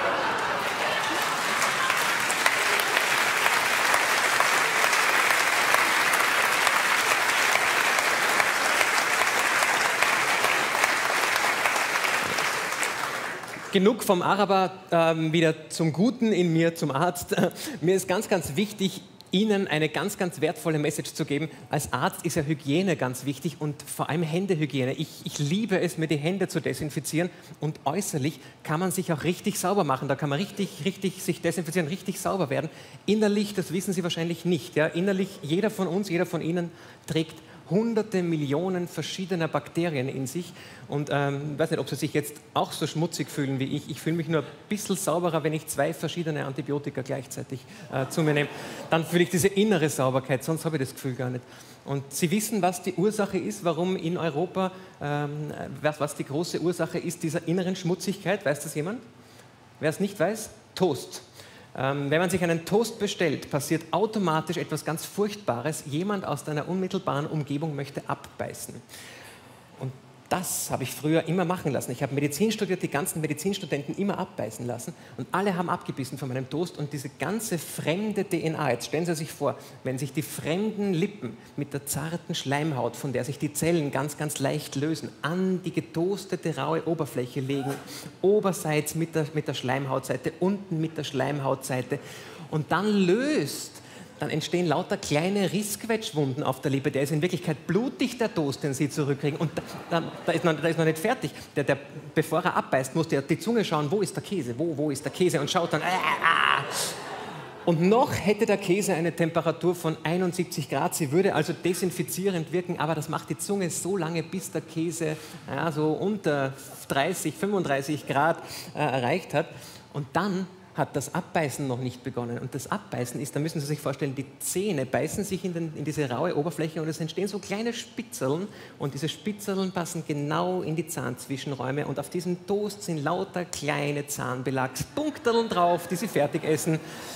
Genug vom Araber, äh, wieder zum Guten in mir, zum Arzt. Mir ist ganz, ganz wichtig, Ihnen eine ganz, ganz wertvolle Message zu geben. Als Arzt ist ja Hygiene ganz wichtig und vor allem Händehygiene. Ich, ich liebe es, mir die Hände zu desinfizieren und äußerlich kann man sich auch richtig sauber machen. Da kann man richtig, richtig sich desinfizieren, richtig sauber werden. Innerlich, das wissen Sie wahrscheinlich nicht. Ja? Innerlich, jeder von uns, jeder von Ihnen trägt hunderte Millionen verschiedener Bakterien in sich. Und ich ähm, weiß nicht, ob Sie sich jetzt auch so schmutzig fühlen wie ich. Ich fühle mich nur ein bisschen sauberer, wenn ich zwei verschiedene Antibiotika gleichzeitig äh, zu mir nehme. Dann fühle ich diese innere Sauberkeit, sonst habe ich das Gefühl gar nicht. Und Sie wissen, was die Ursache ist, warum in Europa, ähm, was, was die große Ursache ist dieser inneren Schmutzigkeit. Weiß das jemand? Wer es nicht weiß? Toast. Ähm, wenn man sich einen Toast bestellt, passiert automatisch etwas ganz Furchtbares. Jemand aus deiner unmittelbaren Umgebung möchte abbeißen. Und das habe ich früher immer machen lassen. Ich habe Medizin studiert, die ganzen Medizinstudenten immer abbeißen lassen. Und alle haben abgebissen von meinem Toast. Und diese ganze fremde D N A, jetzt stellen Sie sich vor, wenn sich die fremden Lippen mit der zarten Schleimhaut, von der sich die Zellen ganz, ganz leicht lösen, an die getoastete, raue Oberfläche legen, oberseits mit der, mit der Schleimhautseite, unten mit der Schleimhautseite, und dann löst, dann entstehen lauter kleine Rissquetschwunden auf der Lippe. Der ist in Wirklichkeit blutig, der Toast, den Sie zurückkriegen. Und da, da, da, ist, noch, da ist noch nicht fertig. Der, der, bevor er abbeißt, muss der die Zunge schauen, wo ist der Käse, wo, wo ist der Käse, und schaut dann, äh, ah. Und noch hätte der Käse eine Temperatur von einundsiebzig Grad. Sie würde also desinfizierend wirken, aber das macht die Zunge so lange, bis der Käse ja, so unter dreißig, fünfunddreißig Grad äh, erreicht hat. Und dann hat das Abbeißen noch nicht begonnen. Und das Abbeißen ist, da müssen Sie sich vorstellen, die Zähne beißen sich in, den, in diese raue Oberfläche und es entstehen so kleine Spitzeln, und diese Spitzeln passen genau in die Zahnzwischenräume, und auf diesem Toast sind lauter kleine Zahnbelagspunkterln drauf, die Sie fertig essen.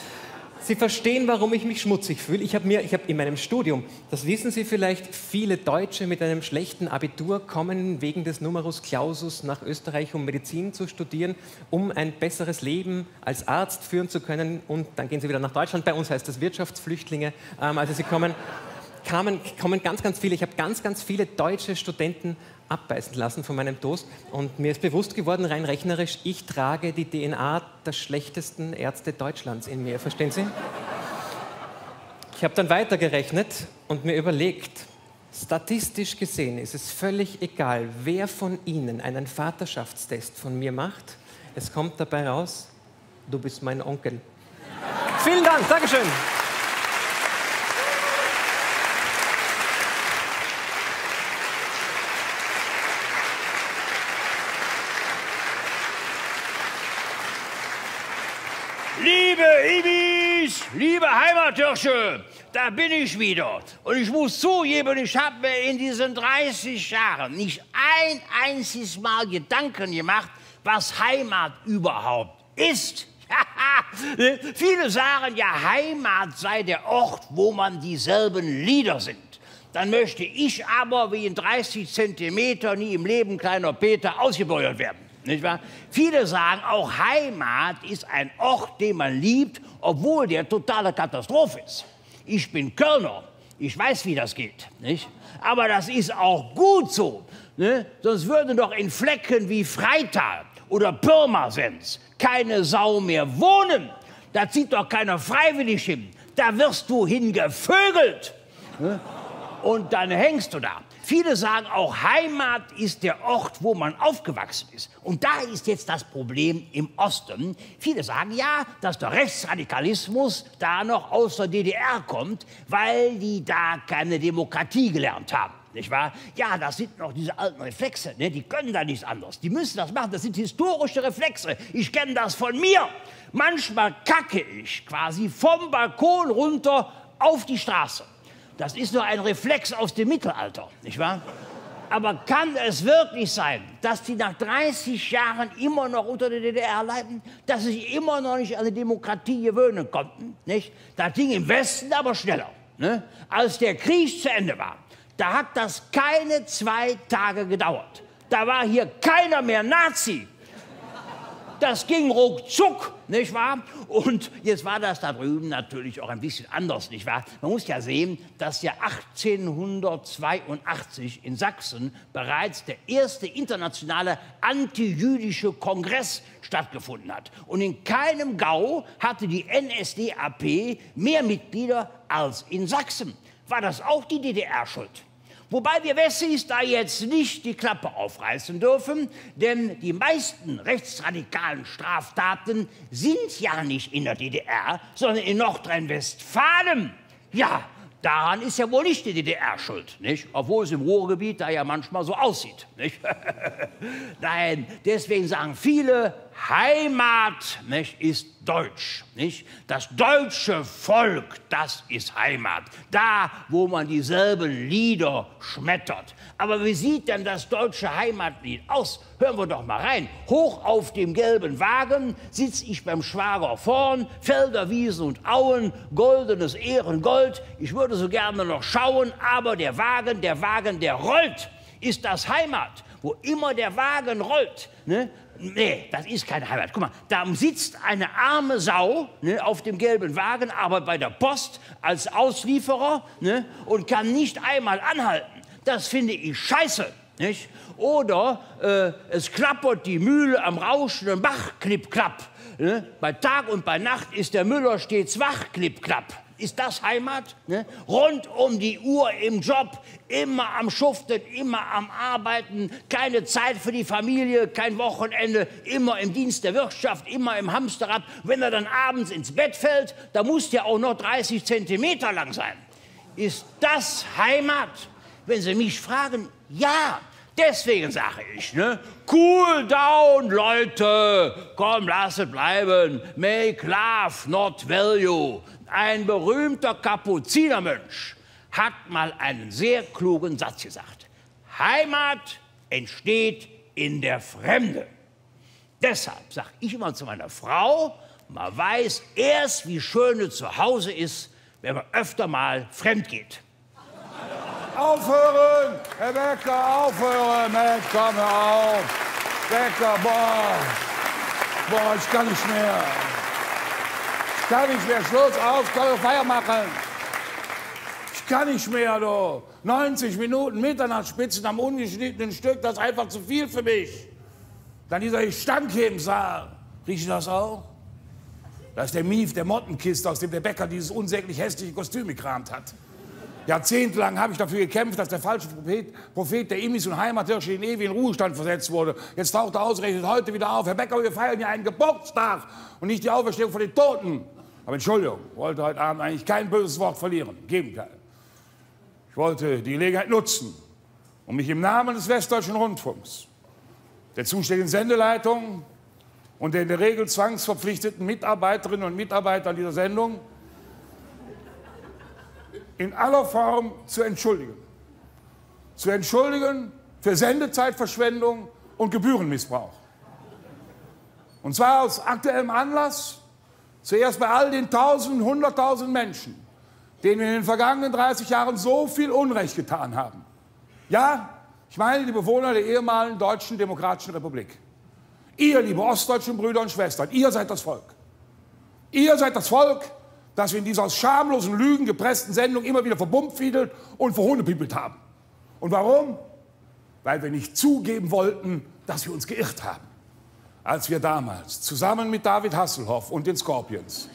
Sie verstehen, warum ich mich schmutzig fühle. Ich habe mir, ich habe in meinem Studium, das wissen Sie vielleicht, viele Deutsche mit einem schlechten Abitur kommen wegen des Numerus Clausus nach Österreich, um Medizin zu studieren, um ein besseres Leben als Arzt führen zu können, und dann gehen sie wieder nach Deutschland. Bei uns heißt das Wirtschaftsflüchtlinge. Ähm, also sie kommen, kamen, kommen ganz, ganz viele. Ich habe ganz, ganz viele deutsche Studenten abbeißen lassen von meinem Toast, und mir ist bewusst geworden, rein rechnerisch, ich trage die D N A der schlechtesten Ärzte Deutschlands in mir. Verstehen Sie? Ich habe dann weitergerechnet und mir überlegt, statistisch gesehen ist es völlig egal, wer von Ihnen einen Vaterschaftstest von mir macht. Es kommt dabei raus, du bist mein Onkel. Vielen Dank, Dankeschön. Liebe Ibis, liebe Heimathirsche, da bin ich wieder. Und ich muss zugeben, ich habe mir in diesen dreißig Jahren nicht ein einziges Mal Gedanken gemacht, was Heimat überhaupt ist. Viele sagen ja, Heimat sei der Ort, wo man dieselben Lieder singt. Dann möchte ich aber wie in dreißig Zentimeter nie im Leben kleiner Peter ausgebeuert werden. Nicht wahr? Viele sagen, auch Heimat ist ein Ort, den man liebt, obwohl der totale Katastrophe ist. Ich bin Kölner, ich weiß, wie das geht. Nicht? Aber das ist auch gut so. Ne? Sonst würden doch in Flecken wie Freital oder Pirmasens keine Sau mehr wohnen. Da zieht doch keiner freiwillig hin. Da wirst du hingevögelt. Ne? Und dann hängst du da. Viele sagen auch, Heimat ist der Ort, wo man aufgewachsen ist. Und da ist jetzt das Problem im Osten. Viele sagen ja, dass der Rechtsradikalismus da noch aus der D D R kommt, weil die da keine Demokratie gelernt haben. Nicht wahr? Ja, das sind noch diese alten Reflexe, ne? Die können da nichts anderes. Die müssen das machen, das sind historische Reflexe. Ich kenne das von mir. Manchmal kacke ich quasi vom Balkon runter auf die Straße. Das ist nur ein Reflex aus dem Mittelalter, nicht wahr? Aber kann es wirklich sein, dass die nach dreißig Jahren immer noch unter der D D R leiden, dass sie sich immer noch nicht an die Demokratie gewöhnen konnten, nicht? Das ging im Westen aber schneller, ne? Als der Krieg zu Ende war, da hat das keine zwei Tage gedauert. Da war hier keiner mehr Nazi. Das ging ruckzuck, nicht wahr? Und jetzt war das da drüben natürlich auch ein bisschen anders, nicht wahr? Man muss ja sehen, dass ja achtzehnhundertzweiundachtzig in Sachsen bereits der erste internationale antijüdische Kongress stattgefunden hat. Und in keinem Gau hatte die N S D A P mehr Mitglieder als in Sachsen. War das auch die D D R schuld? Wobei wir Wessis da jetzt nicht die Klappe aufreißen dürfen, denn die meisten rechtsradikalen Straftaten sind ja nicht in der D D R, sondern in Nordrhein-Westfalen. Ja, daran ist ja wohl nicht die D D R schuld, nicht? Obwohl es im Ruhrgebiet da ja manchmal so aussieht, nicht? Nein, deswegen sagen viele, Heimat, nicht, ist deutsch, nicht? Das deutsche Volk, das ist Heimat. Da, wo man dieselben Lieder schmettert. Aber wie sieht denn das deutsche Heimatlied aus? Hören wir doch mal rein. Hoch auf dem gelben Wagen sitz ich beim Schwager vorn, Felder, Wiesen und Auen, goldenes Ehrengold. Ich würde so gerne noch schauen, aber der Wagen, der Wagen, der rollt. Ist das Heimat? Wo immer der Wagen rollt, ne? Nee, das ist keine Heimat. Guck mal, da sitzt eine arme Sau, ne, auf dem gelben Wagen, aber bei der Post als Auslieferer, ne, und kann nicht einmal anhalten. Das finde ich scheiße, nicht? Oder äh, es klappert die Mühle am rauschenden Bach, klipp, klapp. Ne? Bei Tag und bei Nacht ist der Müller stets wach, klipp, klapp. Ist das Heimat? Ne? Rund um die Uhr im Job, immer am Schuften, immer am Arbeiten, keine Zeit für die Familie, kein Wochenende, immer im Dienst der Wirtschaft, immer im Hamsterrad. Wenn er dann abends ins Bett fällt, da muss der auch noch dreißig Zentimeter lang sein. Ist das Heimat? Wenn Sie mich fragen, ja. Deswegen sage ich, ne? Cool down, Leute. Komm, lass es bleiben. Make love, not value. Ein berühmter Kapuzinermönch hat mal einen sehr klugen Satz gesagt. Heimat entsteht in der Fremde. Deshalb sage ich immer zu meiner Frau, man weiß erst, wie schön es zu Hause ist, wenn man öfter mal fremd geht. Aufhören! Herr Becker, aufhören! Mensch, komm hör auf! Becker, boah! Boah, ich kann nicht mehr! Ich kann nicht mehr! Schluss aus! Kann ich Feier machen! Ich kann nicht mehr, du! neunzig Minuten Mitternachtsspitzen am ungeschnittenen Stück, das ist einfach zu viel für mich! Dann dieser Gestank hier im Saal. Riecht das auch? Das ist der Mief der Mottenkiste, aus dem der Bäcker dieses unsäglich hässliche Kostüm gekramt hat. Jahrzehntelang habe ich dafür gekämpft, dass der falsche Prophet, Prophet der Immis und Heimathirsche in ewigen Ruhestand versetzt wurde. Jetzt taucht er ausgerechnet heute wieder auf. Herr Becker, wir feiern ja einen Geburtstag und nicht die Auferstehung von den Toten. Aber Entschuldigung, ich wollte heute Abend eigentlich kein böses Wort verlieren. Im Gegenteil. Ich wollte die Gelegenheit nutzen, um mich im Namen des Westdeutschen Rundfunks, der zuständigen Sendeleitung und der in der Regel zwangsverpflichteten Mitarbeiterinnen und Mitarbeiter dieser Sendung in aller Form zu entschuldigen. Zu entschuldigen für Sendezeitverschwendung und Gebührenmissbrauch. Und zwar aus aktuellem Anlass, zuerst bei all den Tausenden, Hunderttausend Menschen, denen wir in den vergangenen dreißig Jahren so viel Unrecht getan haben. Ja, ich meine die Bewohner der ehemaligen Deutschen Demokratischen Republik. Ihr, liebe ostdeutschen Brüder und Schwestern, ihr seid das Volk. Ihr seid das Volk, das wir in dieser aus schamlosen Lügen gepressten Sendung immer wieder verbumpfiedelt und verhohnepiepelt haben. Und warum? Weil wir nicht zugeben wollten, dass wir uns geirrt haben. Als wir damals zusammen mit David Hasselhoff und den Scorpions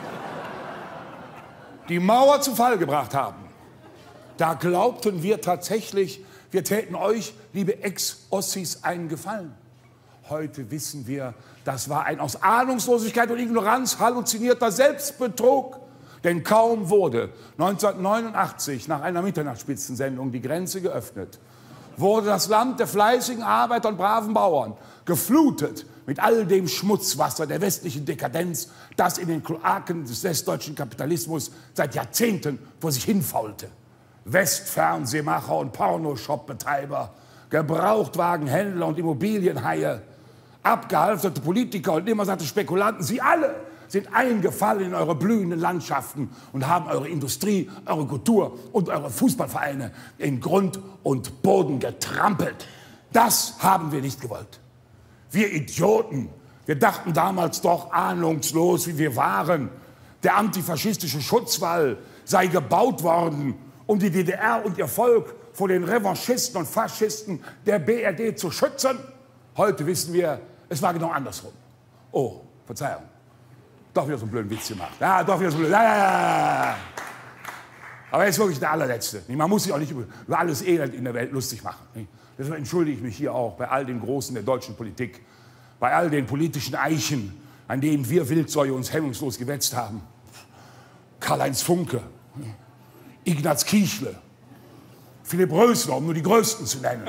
die Mauer zu Fall gebracht haben, da glaubten wir tatsächlich, wir täten euch, liebe Ex-Ossis, einen Gefallen. Heute wissen wir, das war ein aus Ahnungslosigkeit und Ignoranz halluzinierter Selbstbetrug. Denn kaum wurde neunzehnhundertneunundachtzig nach einer Mitternachtsspitzensendung die Grenze geöffnet, wurde das Land der fleißigen Arbeiter und braven Bauern geflutet mit all dem Schmutzwasser der westlichen Dekadenz, das in den Kloaken des westdeutschen Kapitalismus seit Jahrzehnten vor sich hinfaulte. Westfernsehmacher und Pornoshop-Betreiber, Gebrauchtwagenhändler und Immobilienhaie, abgehalfterte Politiker und nimmersatte Spekulanten, sie alle sind eingefallen in eure blühenden Landschaften und haben eure Industrie, eure Kultur und eure Fußballvereine in Grund und Boden getrampelt. Das haben wir nicht gewollt. Wir Idioten, wir dachten damals doch ahnungslos, wie wir waren, der antifaschistische Schutzwall sei gebaut worden, um die D D R und ihr Volk vor den Revanchisten und Faschisten der B R D zu schützen. Heute wissen wir, es war genau andersrum. Oh, Verzeihung. Doch wieder so einen blöden Witz gemacht. Ja, doch wieder so blöd. Ja, ja, ja. Aber er ist wirklich der allerletzte. Man muss sich auch nicht über alles Elend in der Welt lustig machen. Deshalb entschuldige ich mich hier auch bei all den Großen der deutschen Politik, bei all den politischen Eichen, an denen wir Wildsäue uns hemmungslos gewetzt haben. Karl-Heinz Funke, Ignaz Kiechle, Philipp Rösler, um nur die Größten zu nennen.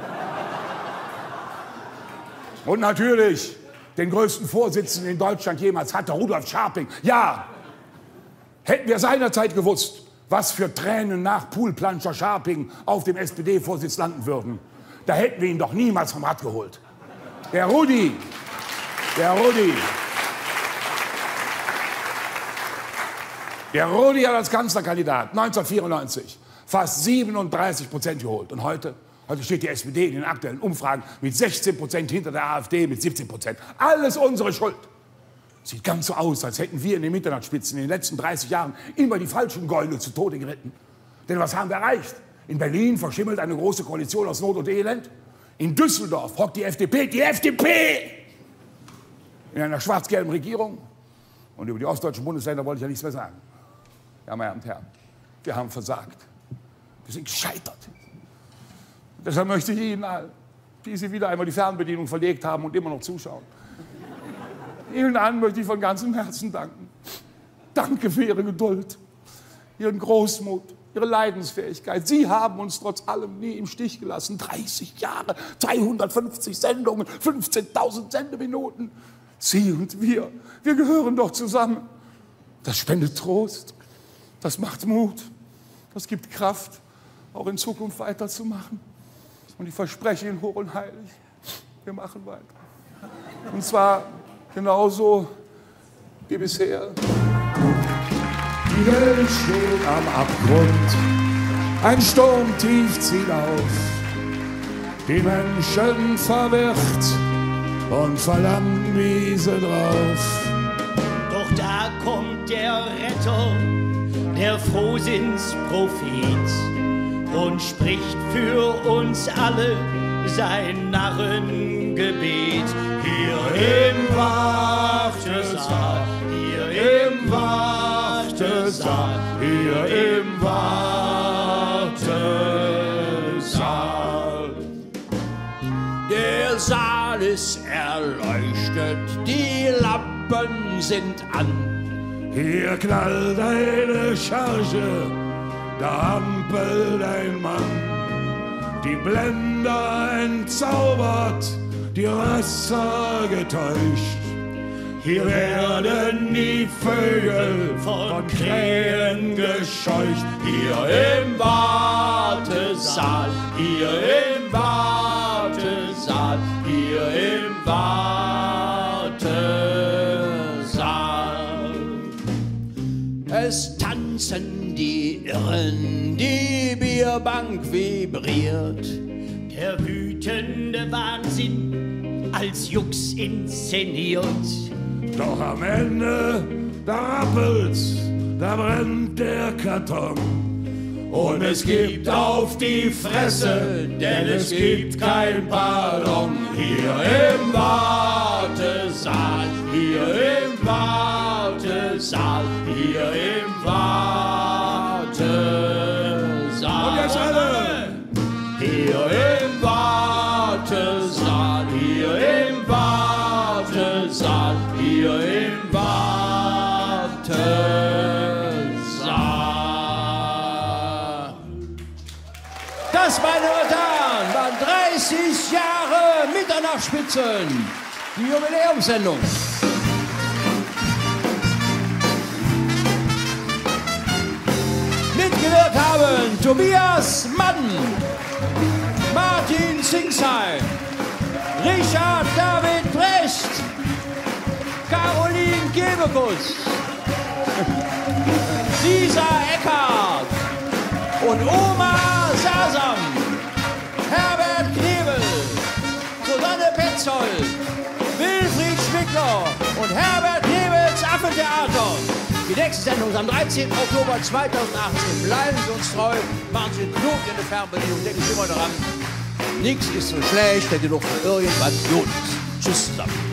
Und natürlich den größten Vorsitzenden in Deutschland jemals hatte, Rudolf Scharping. Ja, hätten wir seinerzeit gewusst, was für Tränen nach Poolplanscher Scharping auf dem S P D-Vorsitz landen würden, da hätten wir ihn doch niemals vom Rad geholt. Der Rudi, der Rudi, der Rudi hat als Kanzlerkandidat neunzehnhundertvierundneunzig fast siebenunddreißig Prozent geholt. Und heute? Heute steht die S P D in den aktuellen Umfragen mit sechzehn Prozent hinter der AfD mit siebzehn Prozent. Alles unsere Schuld. Sieht ganz so aus, als hätten wir in den Mitternachtsspitzen in den letzten dreißig Jahren immer die falschen Gäule zu Tode geritten. Denn was haben wir erreicht? In Berlin verschimmelt eine große Koalition aus Not und Elend. In Düsseldorf hockt die F D P, die F D P! In einer schwarz-gelben Regierung. Und über die ostdeutschen Bundesländer wollte ich ja nichts mehr sagen. Ja, meine Damen und Herren, wir haben versagt. Wir sind gescheitert. Deshalb möchte ich Ihnen allen, die Sie wieder einmal die Fernbedienung verlegt haben und immer noch zuschauen, Ihnen allen möchte ich von ganzem Herzen danken. Danke für Ihre Geduld, Ihren Großmut, Ihre Leidensfähigkeit. Sie haben uns trotz allem nie im Stich gelassen. dreißig Jahre, dreihundertfünfzig Sendungen, fünfzehntausend Sendeminuten. Sie und wir, wir gehören doch zusammen. Das spendet Trost, das macht Mut, das gibt Kraft, auch in Zukunft weiterzumachen. Und ich verspreche Ihnen hoch und heilig, wir machen weiter. Und zwar genauso wie bisher. Die Welt steht am Abgrund, ein Sturmtief zieht auf. Die Menschen verwirrt und verlangen Wiese drauf. Doch da kommt der Retter, der Frohsinnsprophet, und spricht für uns alle sein Narrengebet. Hier im Wartesaal, hier im Wartesaal, hier im Wartesaal. Der Saal ist erleuchtet, die Lampen sind an. Hier knallt eine Charge, da ampelt ein Mann. Die Blender entzaubert, die Rösser getäuscht. Hier werden die Vögel von Krähen gescheucht. Hier im Wartesaal, hier im Wartesaal, hier im Wartesaal. Es tanzen die Irren, die Bierbank vibriert. Der wütende Wahnsinn als Jux inszeniert. Doch am Ende, da rappelt's, da brennt der Karton. Und es gibt auf die Fresse, denn es gibt kein Pardon. Hier im Wartesaal, hier im Wartesaal, hier im Wartesaal. Und jetzt alle! Hier im Wartesaal, hier im Wartesaal, hier im Wartesaal. Das, meine Damen, waren dreißig Jahre Mitternachtsspitzen, die Jubiläumssendung. Mitgewirkt haben Tobias Mann, Martin Singsheim, Richard David Precht, Caroline Kebekus, Lisa Eckhardt und Oma Sasam, Herbert Knebel, Susanne Petzold, Wilfried Schmickler und Herbert Knebels Affentheater. Die nächste Sendung ist am dreizehnten Oktober zweitausendachtzehn. Bleiben Sie uns treu, machen Sie einen Knoten in der Fernbedienung, denken Sie immer daran, nichts ist so schlecht, denn genug für irgendwas gut ist. Tschüss zusammen.